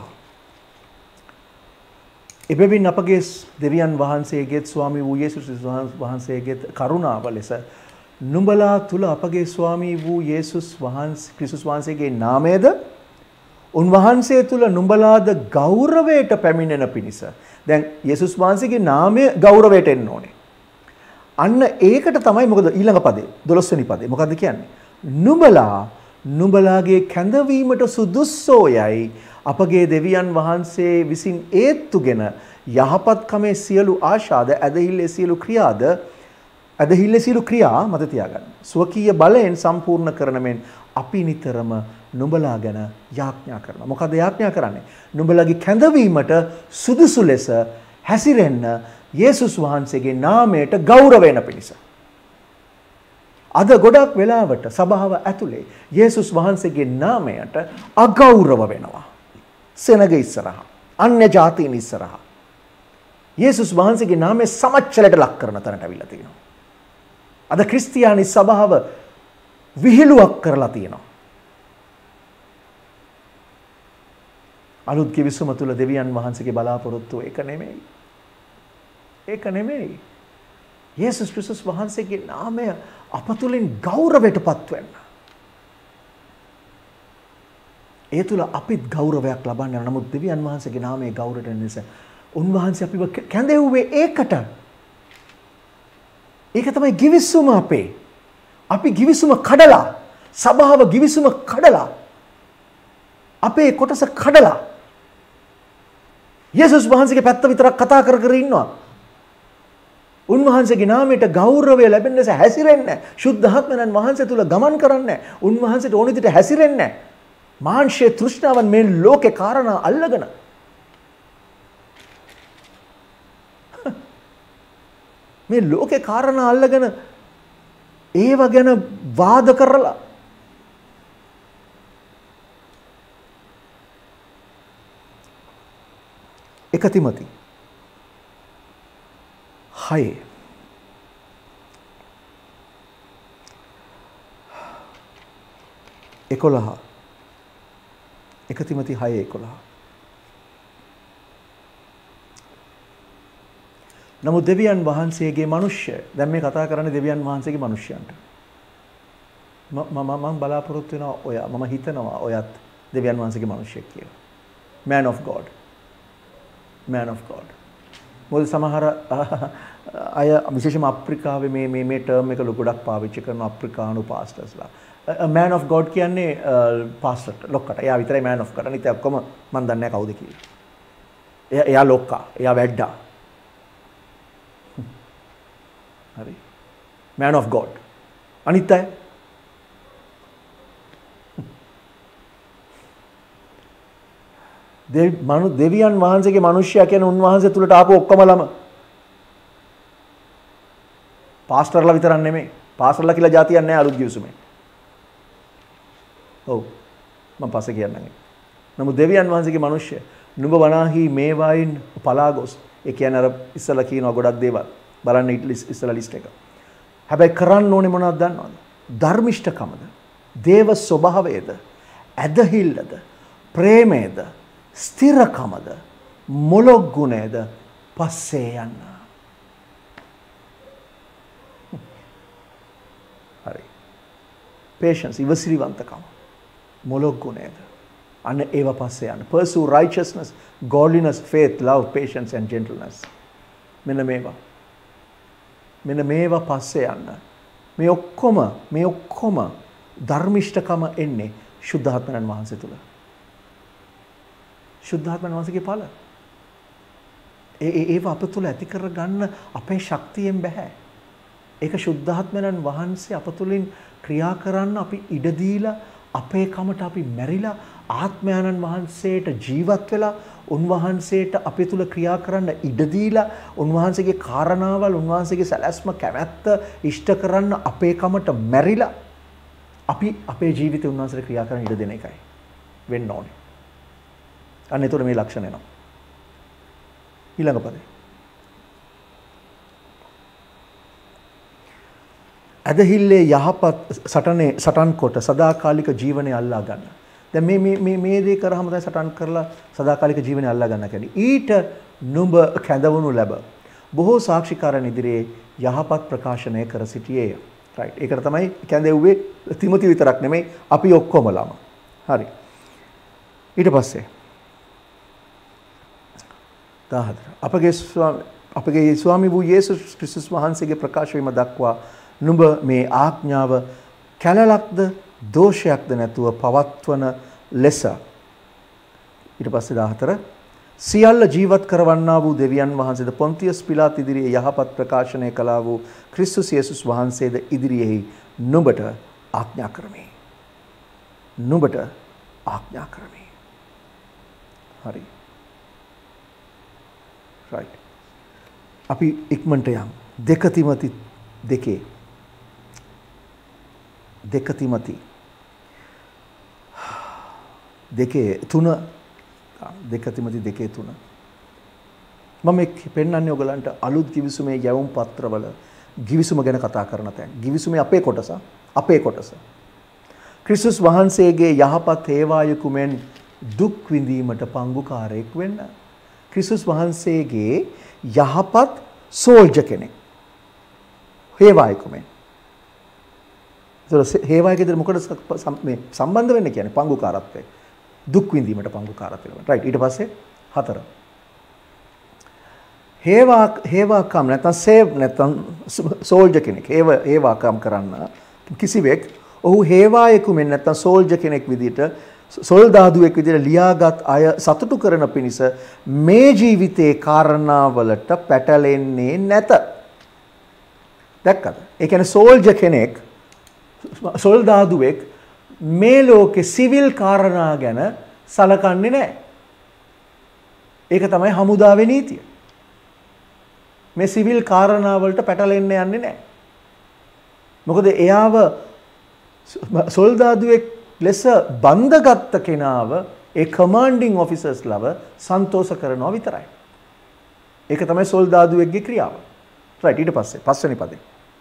එබැවින් අපගේ දෙවියන් වහන්සේගේත් ස්වාමී වූ යේසුස් වහන්සේගේත් කරුණාව ලෙස නුඹලා තුල අපගේ ස්වාමී වූ යේසුස් වහන්සේ ක්‍රිස්තුස් වහන්සේගේ නාමයේද උන්වහන්සේ තුල නුඹලාද ගෞරවයට පැමිණෙන පිණිස. දැන් යේසුස් වහන්සේගේ නාමය ගෞරවයට එන්න ඕනේ. අන්න ඒකට තමයි මොකද ඊළඟ පදේ 12 වෙනි පදේ මොකද්ද කියන්නේ? නුඹලාගේ කැඳවීමට සුදුස්සෝයයි අපගේ දෙවියන් වහන්සේ විසින් ඒත්තුගෙන යහපත්කමේ සියලු ආශාද ඇදහිල්ලේ සියලු ක්‍රියා මත තියාගන්න. ස්වකීය බලයෙන් සම්පූර්ණ කරන මෙන් අපි නිතරම නුඹලා ගැන යාඥා කරනවා. මොකද යාඥා කරන්නේ? නුඹලාගේ කැඳවීමට සුදුසු ලෙස හැසිරෙන්න යේසුස් වහන්සේගේ නාමයට ගෞරව වෙන පිණිස. අද ගොඩක් වෙලාවට සභාව ඇතුලේ යේසුස් වහන්සේගේ නාමයට අගෞරව වෙනවා. සෙනග ඉස්සරහා, අන්‍ය ජාතීන් ඉස්සරහා. යේසුස් වහන්සේගේ නාමය සමච්චලයට ලක් කරන තැනට අවිල්ලා තියෙනවා. අද ක්‍රිස්තියානි සභාව විහිළුවක් කරලා තියෙනවා. අලුත් කිවිසුම තුල දෙවියන් වහන්සේගේ බලාපොරොත්තුව ඒක නෙමෙයි. ඒක නෙමෙයි. යේසුස් ක්‍රිස්තුස් වහන්සේගේ නාමය අප තුලින් ගෞරවයටපත් වෙන්න. ඒ තුල අපිත් ගෞරවයක් ලබන්න යන නමුත් දෙවියන් වහන්සේගේ නාමයේ ගෞරවයට නිසා උන්වහන්සේ අපිව කැඳෙව්වේ ඒකට. ඒක තමයි ගිවිසුම අපේ. අපි ගිවිසුම කඩලා සභාව ගිවිසුම කඩලා අපේ කොටස කඩලා යේසුස් වහන්සේගේ පැත්ත විතරක් කතා කර කර ඉන්නවා. උන්වහන්සේගේ නාමයට ගෞරවය ලැබෙන්න ලෙස හැසිරෙන්නේ නැහැ. ශුද්ධාත්මයන් වහන්සේ තුල ගමන් කරන්නේ නැහැ. උන්වහන්සේට ඕන විදිහට හැසිරෙන්නේ නැහැ. මාංශයේ තෘෂ්ණාවන් මේ ලෝකේ කාරණා අල්ලගෙන මේ ලෝකේ කාරණා අල්ලගෙන ඒව ගැන වාද කරලා එක තිමති 6 11 1 තිමොති 6:11 නමුත් දෙවියන් වහන්සේගේ මිනිස්ය දැන් මේ කතා කරන්නේ දෙවියන් වහන්සේගේ මිනිස්යන්ට මම බලාපොරොත්තු වෙනවා ඔය මම හිතනවා ඔයත් දෙවියන් වහන්සේගේ මිනිස්සෙක් කියලා. Man of God. Man of God. මොකද සමහර අය විශේෂයෙන්ම අප්‍රිකාවේ මේ ටර්ම් එක ගොඩක් පාවිච්චි කරන අප්‍රිකානු පාස්ටර්ස්ලා. Man of God කියන්නේ පාස්ටර් ලොක්කට. එයා විතරයි man of God. අනිත් ඔක්කොම මන් දන්නේ නැහැ කවුද කියලා. එයා ලොක්කා. එයා වැඩ්ඩා. හරි. Man of God. අනිත් අය දෙවියන් වහන්සේගේ මිනිස්සයා කියන උන්වහන්සේ තුලට ආපු ඔක්කොම ළම පාස්ටර්ලා විතරක් නෙමෙයි පාස්ටර්ලා කියලා જાතියක් නැහැ අලුත් ගිවිසුමේ. ඔව් මම පස්සේ කියන්නම්. නමුත් දෙවියන් වහන්සේගේ මිනිස්සය නුඹ වනාහි මේවායින් පලා ගොස් ඒ කියන්නේ අර ඉස්සලා කියනවා ගොඩක් දේවල් බලන්න ඉස්සලා ලිස්ට් එක. හැබැයි කරන්න ඕනේ මොනවද දන්නවද? ධර්මිෂ්ඨකමද? දේව ස්වභාවයද? ඇදහිල්ලද? ප්‍රේමයද? ස්ථිරකමද මොලොක් ගුණයද පස්සේ යන්න. හරි. patience ඉවසිලිවන්තකම මොලොක් ගුණයද අන්න ඒව පස්සේ යන්න. pursue righteousness, godliness, faith, love, patience and gentleness. මෙන්න මේවා පස්සේ යන්න. මේ ඔක්කොම ධර්මිෂ්ඨකම එන්නේ ශුද්ධාත්මයන් වහන්සේ තුල. ශුද්ධාත්මයන් වහන්සේගේ ඵල. ඒව අප තුළ ඇති කර ගන්න අපේ ශක්තියෙන් බෑ. ඒක ශුද්ධාත්මයන් වහන්සේ අප තුළින් ක්‍රියා කරන්න අපි ඉඩ දීලා අපේ කමට අපි මැරිලා ආත්මයන්න් වහන්සේට ජීවත් වෙලා උන්වහන්සේට අපේ තුළ ක්‍රියා කරන්න ඉඩ දීලා උන්වහන්සේගේ කාරණාවල් උන්වහන්සේගේ සැලැස්ම කැමැත්ත ඉෂ්ට කරන්න අපේ කමට මැරිලා අපි අපේ ජීවිතේ උන්වහන්සේට ක්‍රියා කරන්න ඉඩ දෙන එකයි වෙන්න ඕනේ. අන්න ඒතර මේ ලක්ෂණ එනවා. ඊළඟ පදේ. ඇදහිල්ලේ යහපත් සටන් කොට සදාකාලික ජීවනය අල්ලා ගන්න. දැන් මේ දේ කරාම තමයි සටන් කරලා සදාකාලික ජීවනය අල්ලා ගන්න කියන්නේ. ඊට නුඹ කැඳවනු ලැබ. බොහෝ සාක්ෂිකාරයන් ඉදිරියේ යහපත් ප්‍රකාශනය කර සිටියේය. රයිට්. ඒකට තමයි කැඳෙව්වේ තිමොති විතරක් නෙමෙයි අපි ඔක්කොමලම. හරි. ඊට පස්සේ 14 අපගේ ස්වාමී වූ යේසුස් ක්‍රිස්තුස් වහන්සේගේ ප්‍රකාශ වීම දක්වා නුඹ මේ ආඥාව කැලලක්ද දෝෂයක්ද නැතුව පවත්වන ලෙස. ඊට පස්සේ 14 සියල්ල ජීවත් කරවන්නා වූ දෙවියන් වහන්සේද පොන්තියස් පිලාත් ඉදිරියේ යහපත් ප්‍රකාශනය කළා වූ ක්‍රිස්තුස් යේසුස් වහන්සේද ඉදිරියේ නුඹට ආඥා කරමි. නුඹට ආඥා කරමි. හරි. right. අපි ඉක්මනට යමු. 2 තිමොති 2 මම පෙන්නන්නේ ඔයගලන්ට අලුත් ගිවිසුමේ යැවුම් පත්‍රවල ගිවිසුම ගැන කතා කරන තැන්. ගිවිසුමේ අපේ කොටස. ක්‍රිස්තුස් වහන්සේගේ යහපත් හේවායකුමෙන් දුක් විඳීමට පංගුකාරයෙක් වෙන්න. ක්‍රිස්තුස් වහන්සේගේ යහපත් සෝල්ජර් කෙනෙක්. හේවායකුමෙන්. ඒක හේවායකේදී මොකටද මේ සම්බන්ධ වෙන්නේ කියන්නේ පංගුකාරත්වය. දුක් විඳීමට පංගුකාරත්වය. රයිට්. ඊට පස්සේ 4. හේවාකම් නැත්නම් සේව් නැත්නම් සෝල්ජර් කෙනෙක්. හේවාකම් කරන්න කිසිවෙක් ඔහු හේවායකුමෙන් නැත්නම් සෝල්ජර් කෙනෙක් විදිහට සොල්දාදුවෙක් විදිහට ලියාගත් අය සතුටු කරන පිණිස මේ ජීවිතේ කාරණාවලට පැටලෙන්නේ නැත. දැක්කද? ඒ කියන්නේ සෝල්ජර් කෙනෙක් සොල්දාදුවෙක් මේ ලෝකේ සිවිල් කාරණා ගැන සලකන්නේ නැහැ. ඒක තමයි හමුදාවේ නීතිය. මේ සිවිල් කාරණා වලට පැටලෙන්න යන්නේ නැහැ. මොකද එයාව සොල්දාදුවෙක් ලෙස බන්ධගත් කෙනාව ඒ කමාන්ඩින් ඔෆිසර්ස් ලව සන්තෝෂ කරනවා විතරයි. ඒක තමයි සොල්දාදුවෙක්ගේ ක්‍රියාව. right ඊට පස්සේ පස්වෙනි පදේ.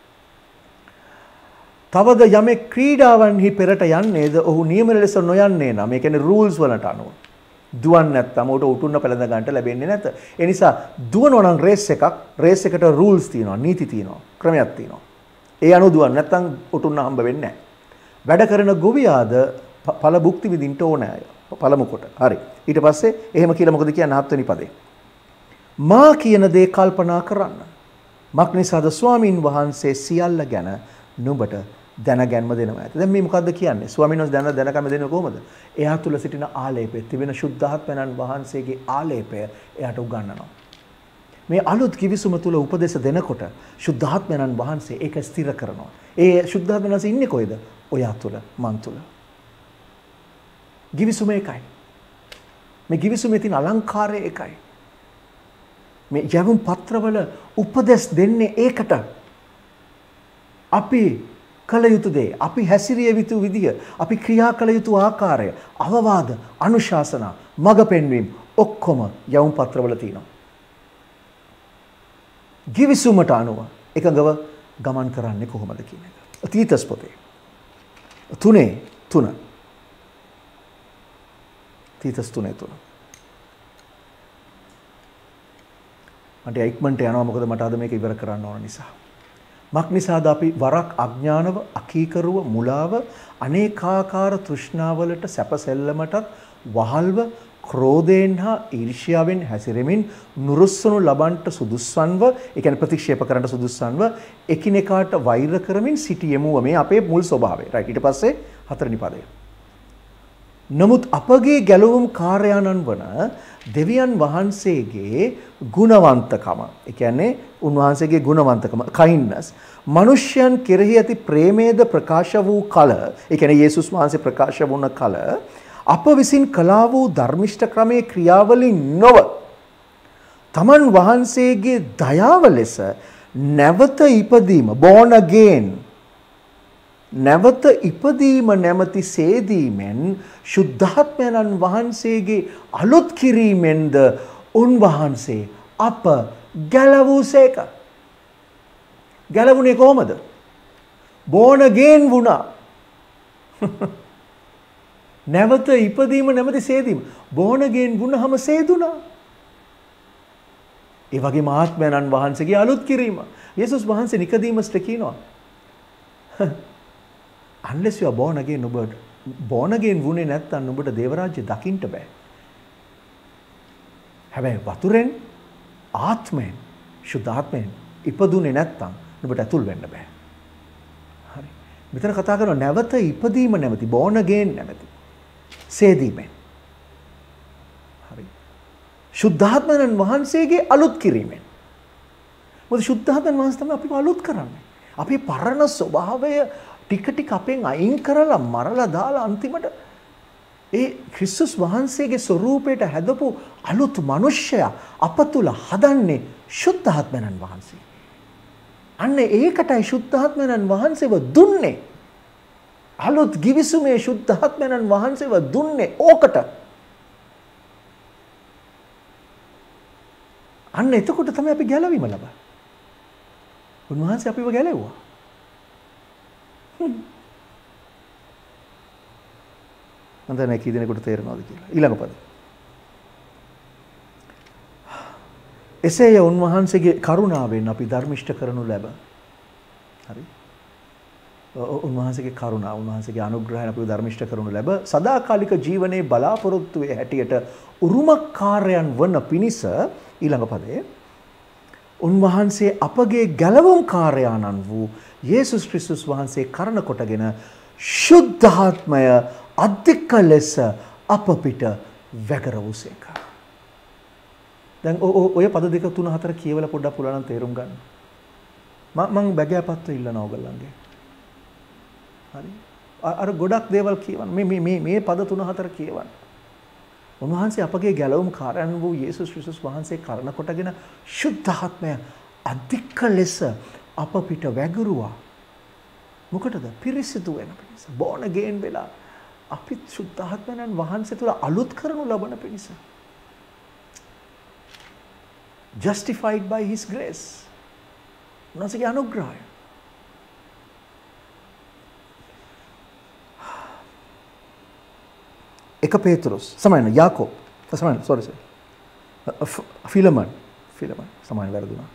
තවද යමෙක් ක්‍රීඩාවන්හි පෙරට යන්නේද ඔහු නියම ලෙස නොයන්නේ නම් ඒ කියන්නේ rules වලට අනුව. දුවන්නේ නැත්නම් උට උටුන්න පෙළඳ ගන්නට ලැබෙන්නේ නැත. ඒ නිසා දුවනවා නම් රේස් එකට rules තියෙනවා, නීති තියෙනවා, ක්‍රමයක් තියෙනවා. ඒ අනුව දුවන්නේ නැත්නම් උටුන්න හම්බ වෙන්නේ නැහැ. වැඩ කරන ගොවියාද ඵල භුක්ති විඳින්න ඕනෑ. පළමු කොට. හරි. ඊට පස්සේ එහෙම කියලා මොකද කියන්නේ 7 වෙනි පදේ. මා කියන දේ කල්පනා කරන්න. මක් නිසාද ස්වාමින් වහන්සේ සියල්ල ගැන නුඹට දැනගැන්ම දෙනවා ඇත. දැන් මේ මොකද්ද කියන්නේ? ස්වාමීන් වහන්සේ දැනගැන්ම දෙන්නේ කොහොමද? එයා තුල සිටින ආලේපය, තිබෙන ශුද්ධාත්මයන් වහන්සේගේ ආලේපය එයාට උගන්වනවා. මේ අලුත් කිවිසුම තුල උපදේශ දෙනකොට ශුද්ධාත්මයන් වහන්සේ ඒක ස්ථිර කරනවා. ඒ ශුද්ධාත්මයන් වහන්සේ ඉන්නේ කොහෙද? ඔයා තුල, මන් තුල. කිවිසුම එකයි. මේ කිවිසුමේ තියෙන අලංකාරය එකයි. මේ යවුම් පත්‍රවල උපදේශ දෙන්නේ ඒකට. අපි කළ යුතු දේ, අපි හැසිරිය යුතු විදිය, අපි ක්‍රියා කළ යුතු ආකාරය, අවවාද, අනුශාසනා, මඟ පෙන්වීම ඔක්කොම යවුම් පත්‍රවල තියෙනවා. කිවිසුමට අනුව එකඟව ගමන් කරන්නේ කොහොමද කියන එක. තීතස් පොතේ 3:3 තීතස් 3:3 මට ඉක්මනට යනවා මොකද මට අද මේක ඉවර කරන්න ඕන නිසා. මක් නිසාද අපි වරක් අඥානව, අකීකරුව, මුලාව, අනේකාකාර තෘෂ්ණාවලට, සැපසෙල්ලමටත් වහල්ව, ක්‍රෝධයෙන් හා ඊර්ෂ්‍යාවෙන් හැසිරෙමින් නුරුස්සනු ලබන්ට සුදුස්සන්ව, ඒ කියන්නේ ප්‍රතික්ෂේප කරන්න සුදුස්සන්ව එකිනෙකාට වෛර කරමින් සිටියෙමු. මේ අපේ මුල් ස්වභාවය. right ඊට පස්සේ 4 වෙනි පදය. නමුත් අපගේ ගැලවුම් කාර්යානන් වන දෙවියන් වහන්සේගේ ගුණවන්තකම, ඒ කියන්නේ උන්වහන්සේගේ ගුණවන්තකම, kindness, මනුෂ්‍යයන් කෙරෙහි ඇති ප්‍රේමයේද ප්‍රකාශ වූ කල, ඒ කියන්නේ යේසුස් වහන්සේ ප්‍රකාශ වුණ කල අප විසින් කළා වූ ධර්මිෂ්ඨ ක්‍රමයේ ක්‍රියාවලින් නොව තමන් වහන්සේගේ දයාව ලෙස නැවත ඉපදීම, born again, නැවත ඉපදීම නැමැති සේදීමෙන් ශුද්ධාත්මයන් වහන්සේගේ අලුත් කිරීමෙන්ද උන්වහන්සේ අප ගැලවූසේක. ගැලවුණේ කොහොමද? born again වුණා. නැවත ඉපදීම නැමැති සේදීම. born again වුණාම සේදුණා. ඒ වගේම ආත්මයන් වහන්සේගේ අලුත් කිරීම. යේසුස් වහන්සේ නිකදීමස්ට කියනවා unless you are born again, ඔබ born again වුණේ නැත්නම් ඔබට දේව රාජ්‍ය දකින්න බෑ. හැබැයි වතුරෙන්, ආත්මයෙන්, සුද්ධ ආත්මයෙන් ඉපදුනේ නැත්නම් ඔබට ඇතුල් වෙන්න බෑ. හරි. මෙතන කතා කරනවා නැවත ඉපදීම නැමැති, born again නැමැති සේදීමෙන්. හරි. සුද්ධාත්මයන් වහන්සේගේ අලුත් කිරීමෙන්. මොකද සුද්ධාත්මයන් වහන්සේ තමයි අපිව අලුත් කරන්නේ. අපේ පරණ ස්වභාවය ටික ටික අපෙන් අයින් කරලා මරලා දාලා අන්තිමට ඒ ක්‍රිස්තුස් වහන්සේගේ ස්වරූපයට හැදපු අලුත් මනුෂ්‍යයා අප තුල හදන්නේ සුද්ධාත්මයන් වහන්සේ. අන්න ඒකටයි සුද්ධාත්මයන් වහන්සේව දුන්නේ. අලුත් givisumේ සුද්ධාත්මයන් වහන්සේව දුන්නේ ඕකට. අන්න එතකොට තමයි අපි ගැලවීම ලබන්නේ. උන්වහන්සේ අපිව ගැලෙව්වා. මම දැන් කී දෙනෙකුට තේරෙනවද කියලා. ඊළඟ පද. එසේය උන්වහන්සේගේ කරුණාවෙන් අපි ධර්මිෂ්ඨ කරනු ලැබ. හරි. උන්වහන්සේගේ කරුණාව, උන්වහන්සේගේ අනුග්‍රහයෙන් අපිව ධර්මිෂ්ඨ කරනු ලැබ සදාකාලික ජීවනයේ බලාපොරොත්තුවේ හැටියට උරුමකාරයන් වන පිණිස ඊළඟ පදයේ උන්වහන්සේ අපගේ ගැලවුම් කාර්යානන් වූ යේසුස් ක්‍රිස්තුස් වහන්සේ කරන කොටගෙන ශුද්ධාත්මය අධික ලෙස අප පිට වැගරවුසේක. දැන් ඔය පද දෙක තුන හතර කියවලා පොඩ්ඩක් පුළුවන් නම් තේරුම් ගන්න. මම බැගෑපත්ව ඉල්ලනවා ඔයගොල්ලන්ගේ. හරි. අර ගොඩක් දේවල් කියවන්න. මේ පද තුන හතර කියවන්න. උන්වහන්සේ අපගේ ගැලවුම් කාර්යයන් වූ යේසුස් ක්‍රිස්තුස් වහන්සේ කරන කොටගෙන ශුද්ධාත්මය අධික ලෙස අප පිට වැගිරුවා. මොකටද? පිරිසිදු වෙන පිණිස. born again වෙලා අපි ශුද්ධාත්මයන් වහන්සේ තුළ අලුත් කරනු ලබන පිණිස. justified by his grace. උන්වහන්සේගේ අනුග්‍රහය. එක පේතුරුස් සමාන යාකෝබ් සමාන ෆිලමන් සමාන වැරදුනා.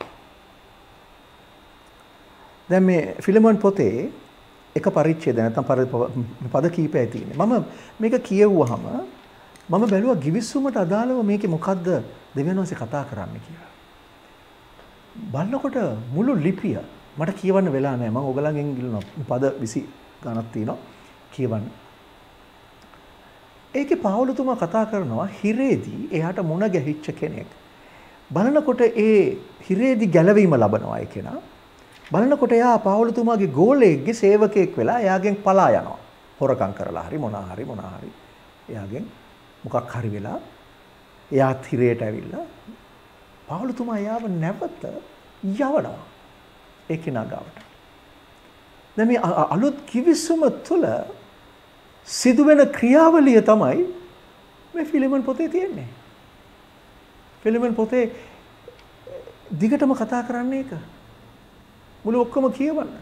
දැන් මේ ෆිලමන් පොතේ එක පරිච්ඡේදය නැත්නම් පද කීපයයි තියෙන්නේ. මම මේක කියවුවාම මම බැලුවා ගිවිසුමට අදාළව මේකේ මොකද්ද දෙවියන් වහන්සේ කතා කරන්නේ කියලා. බලනකොට මුළු ලිපිය මට කියවන්න වෙලා නැහැ. මම ඔයගලගෙන් ඉල්ලනවා පද 20 ගණක් තියෙනවා කියවන්න. ඒකේ පාවුලතුමා කතා කරනවා හිරේදී එයාට මුණ ගැහිච්ච කෙනෙක්. බලනකොට ඒ හිරේදී ගැලවීම ලබනවා ඒ කෙනා. බලනකොට එයා පාවුලතුමාගේ ගෝලයෙක්ගේ සේවකයෙක් වෙලා එයාගෙන් පලා යනවා. හොරකම් කරලා හරි මොනවා හරි එයාගෙන් මොකක් හරි වෙලා එයාත් හිරේට ඇවිල්ලා පාවුලතුමා එයාව නැවත යවනවා ඒ කෙනා ගාවට. දැන් මේ අලුත් කිවිසුම තුළ සිදුවෙන ක්‍රියාවලිය තමයි මේ ෆිලමන් පොතේ තියෙන්නේ. ෆිලමන් පොතේ දිගටම කතා කරන්නේ ඒක. මුළු ඔක්කොම කියවන්න.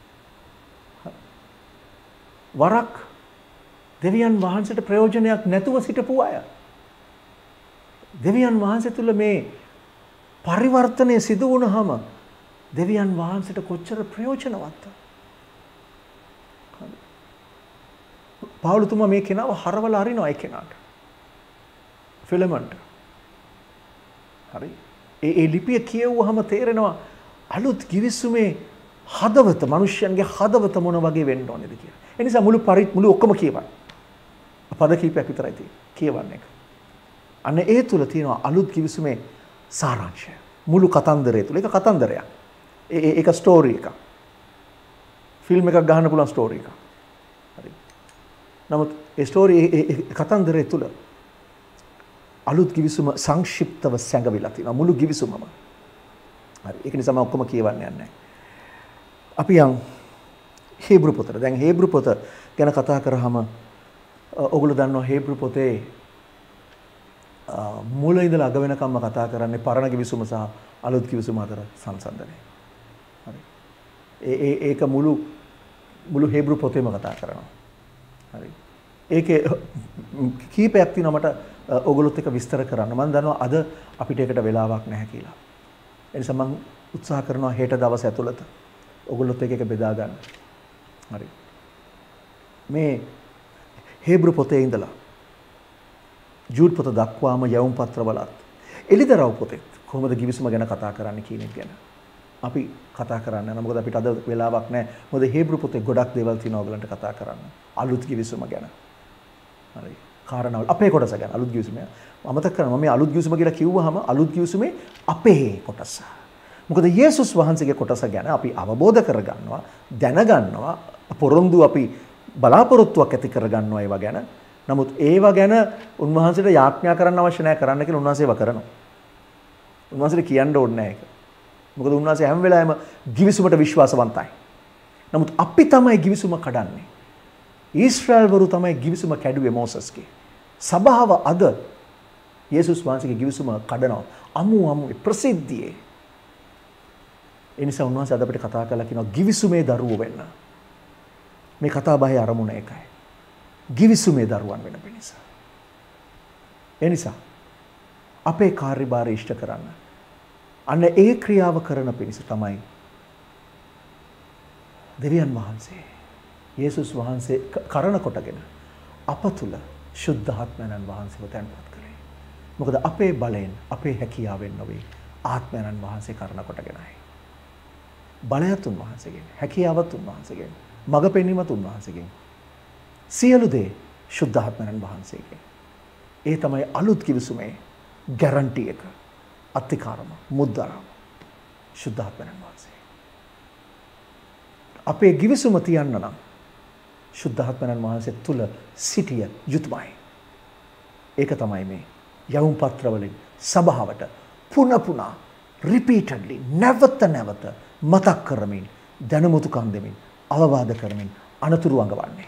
වරක් දෙවියන් වහන්සේට ප්‍රයෝජනයක් නැතුව සිටපු අය. දෙවියන් වහන්සේ තුල මේ පරිවර්තනය සිදු වුණාම දෙවියන් වහන්සේට කොච්චර ප්‍රයෝජනවත්ද? පාවුලතුමා මේ කෙනාව හරවලා අරිනවා ඒ කෙනාට. ෆිලමන්ට. හරි. ඒ ලිපිය කියවුවාම තේරෙනවා අලුත් කිවිසුමේ හදවත මිනිස්යන්ගේ හදවත මොන වගේ වෙන්න ඕනේද කියලා. ඒ නිසා මුළු ඔක්කොම කියවන්න. පද කීපයක් විතරයි තියෙන්නේ. කියවන්න එක. අන්න ඒ තුල තියෙනවා අලුත් කිවිසුමේ සාරාංශය. මුළු කතන්දරය තුල. ඒක කතන්දරයක්. ඒක ස්ටෝරි එකක්. ෆිල්ම් එකක් ගහන්න පුළුවන් ස්ටෝරි එකක්. හරි. නමුත් ඒ ස්ටෝරි කතන්දරය තුල අලුත් කිවිසුම සංක්ෂිප්තව සැඟවිලා තියෙනවා මුළු කිවිසුමම. හරි. ඒක නිසා මම ඔක්කොම කියවන්න යන්නේ නැහැ. අපි යන් හේබ්‍රු පොතට. දැන් හේබ්‍රු පොත ගැන කතා කරාම ඔයගොල්ලෝ දන්නවා හේබ්‍රු පොතේ මුල ඉඳලා අග වෙනකම්ම කතා කරන්නේ පරණ කිවිසුම සහ අලුත් කිවිසුම අතර සංසන්දනය. හරි. ඒක මුළු හේබ්‍රු පොතේම කතා කරනවා. හරි. ඒකේ කීපයක් තියෙනවා මට ඔයගොල්ලොත් එක්ක විස්තර කරන්න. මම දන්නවා අද අපිට ඒකට වෙලාවක් නැහැ කියලා. ඒ නිසා මම උත්සාහ කරනවා හෙට දවස් ඇතුළත ඔයගොල්ලොත් එක්ක ඒක බෙදා ගන්න. හරි. මේ හේබ්‍රු පොතේ ඉඳලා ජූඩ් පොත දක්වාම යවුම් පත්‍රවලත් එලිදරව් පොතේ කොහොමද ගිවිසුම ගැන කතා කරන්න කියන එක ගැන අපි කතා කරන්න යනවා. මොකද අපිට අද වෙලාවක් නැහැ. මොකද හේබ්‍රු පොතේ ගොඩක් දේවල් තියෙනවා ඔයගලන්ට කතා කරන්න. අලුත් ගිවිසුම ගැන. හරි. කාරණාවල් අපේ කොටස ගැන අලුත් ගිවිසුම. අමතක කරනවා මේ අලුත් ගිවිසුම කියලා කිව්වහම අලුත් ගිවිසුමේ අපේ කොටස. මොකද යේසුස් වහන්සේගේ කොටස ගැන අපි අවබෝධ කරගන්නවා, දැනගන්නවා, පොරොන්දු අපි බලාපොරොත්තුවක් ඇති කරගන්නවා ඒවා ගැන. නමුත් ඒවා ගැන උන්වහන්සේට යාඥා කරන්න අවශ්‍ය නැහැ කරන්න කියලා උන්වහන්සේ ඒවා කරනවා. උන්වහන්සේට කියන්න ඕනේ නැහැ ඒක. මොකද උන්වහන්සේ හැම වෙලාවෙම ගිවිසුමට විශ්වාසවන්තයි. නමුත් අපි තමයි ගිවිසුම කඩන්නේ. ඊශ්‍රායල්වරු තමයි ගිවිසුම කැඩුවේ මෝසස්ගේ. සභාව අද යේසුස් වහන්සේගේ ගිවිසුම කඩනවා. අමු ප්‍රසිද්ධියේ. ඒ නිසා උන්වහන්සේ අද අපිට කතා කරලා කියනවා ගිවිසුමේ දරුවෝ වෙන්න. මේ කතා බහේ අරමුණ ඒකයි. ගිවිසුමේ දරුවන් වෙන පිණිස. ඒ නිසා අපේ කාර්යභාරය ඉෂ්ට කරන්න. අන්න ඒ ක්‍රියාව කරන පිණිස තමයි දෙවියන් වහන්සේ යේසුස් වහන්සේ කරන කොටගෙන අප තුල ශුද්ධාත්මයන් වහන්සේව තැන්පත් කළේ. මොකද අපේ බලයෙන් අපේ හැකියාවෙන් නොවේ ආත්මයන් වහන්සේ කරන කොටගෙනයි. බලයත් උන්වහන්සේගෙන්, හැකියාවත් උන්වහන්සේගෙන්, මඟ පෙන්වීමත් උන්වහන්සේගෙන්. සියලු දේ ශුද්ධාත්මයන් වහන්සේගෙන්. ඒ තමයි අලුත් කිවිසුමේ ගැරන්ටි එක. අත්තිකාරම මුද්දරම ශුද්ධාත්මයන් වහන්සේ. අපේ ගිවිසුම තියන්න නම් ශුද්ධාත්මයන් වහන්සේ තුල සිටිය යුතුයමයි. ඒක තමයි මේ යවුම් පත්‍රවලින් සභාවට පුනපුනා repeatedly නැවත මතක් කරමින් දැනුමුතුකම් දෙමින් අවවාද කරමින් අනතුරු අඟවන්නේ.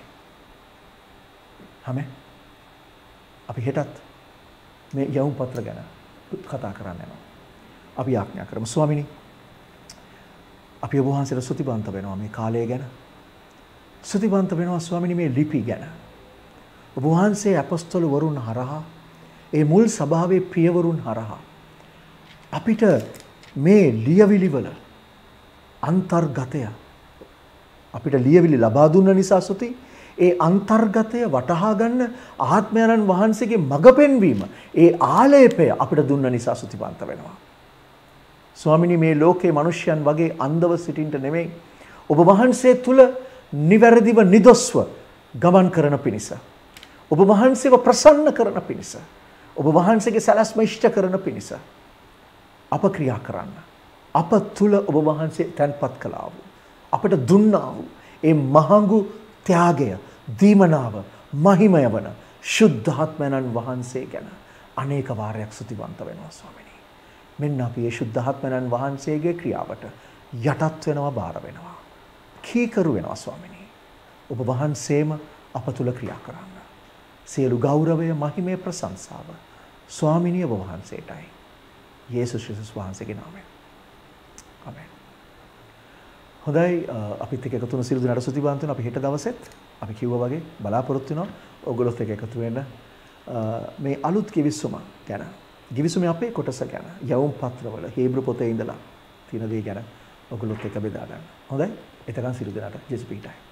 හැම අපි හෙටත් මේ යවුම් පත්‍ර ගැන කතා කරන්න යනවා. අපි ආඥා කරමු ස්වාමිනී අපි ඔබ වහන්සේට ස්තුතිවන්ත වෙනවා මේ කාලය ගැන. ස්තුතිවන්ත වෙනවා ස්වාමිනී මේ ලිපි ගැන. ඔබ වහන්සේ අපොස්තල වරුන් හරහා ඒ මුල් සභාවේ පියවරුන් හරහා අපිට මේ ලියවිලි වල අන්තර්ගතය අපිට ලියවිලි ලබා දුන්න නිසා ස්තුති. ඒ අන්තර්ගතය වටහා ගන්න ආත්මයන්න් වහන්සේගේ මඟ පෙන්වීම ඒ ආලේපය අපිට දුන්න නිසා ස්තුතිවන්ත වෙනවා. ස්වාමිනී මේ ලෝකේ මිනිසයන් වගේ අන්ධව සිටින්න නෙමෙයි ඔබ වහන්සේ තුල නිවැරදිව නිදොස්ව ගමන් කරන පිණිස ඔබ වහන්සේව ප්‍රසන්න කරන පිණිස ඔබ වහන්සේගේ සැලැස්ම ඉෂ්ට කරන පිණිස අප ක්‍රියා කරන්න අප තුල ඔබ වහන්සේ තැන්පත් කළා වූ අපට දුන්නා වූ ඒ මහඟු ත්‍යාගය දීමනාව මහිමය වන ශුද්ධාත්මයන්න් වහන්සේ ගැන අනේක වාරයක් ස්තුතිවන්ත වෙනවා ස්වාමිනී. මෙන්න අපි මේ ශුද්ධාත්මයන්න් වහන්සේගේ ක්‍රියාවට යටත් වෙනවා බාර වෙනවා. කීකරු වෙනවා ස්වාමිනී. ඔබ වහන්සේම අප තුල ක්‍රියා කරන්න. සියලු ගෞරවය මහිමය ප්‍රශංසාව ස්වාමිනී ඔබ වහන්සේටයි. යේසුස් ක්‍රිස්තුස් වහන්සේගේ නාමයෙන්. ආමෙන්. හොඳයි අපිත් එක්ක එකතු වෙන සියලු දෙනාට ස්තුතිවන්ත වෙනවා. අපි හෙට දවසෙත් අපි කිව්වා වගේ බලාපොරොත්තු වෙනවා ඔයගොල්ලොත් එක්ක එකතු වෙන්න මේ අලුත් කිවිසුම ගැන. කිවිසුමේ අපේ කොටස ගැන යවුම් පත්‍රවල හේබ්‍රු පොතේ ඉඳලා තියෙන දේ ගැන ඔයගොල්ලොත් එක්ක බෙදා ගන්න. හොඳයි. එතකන් සියලු දෙනාට ජෙසුස් පිටයි.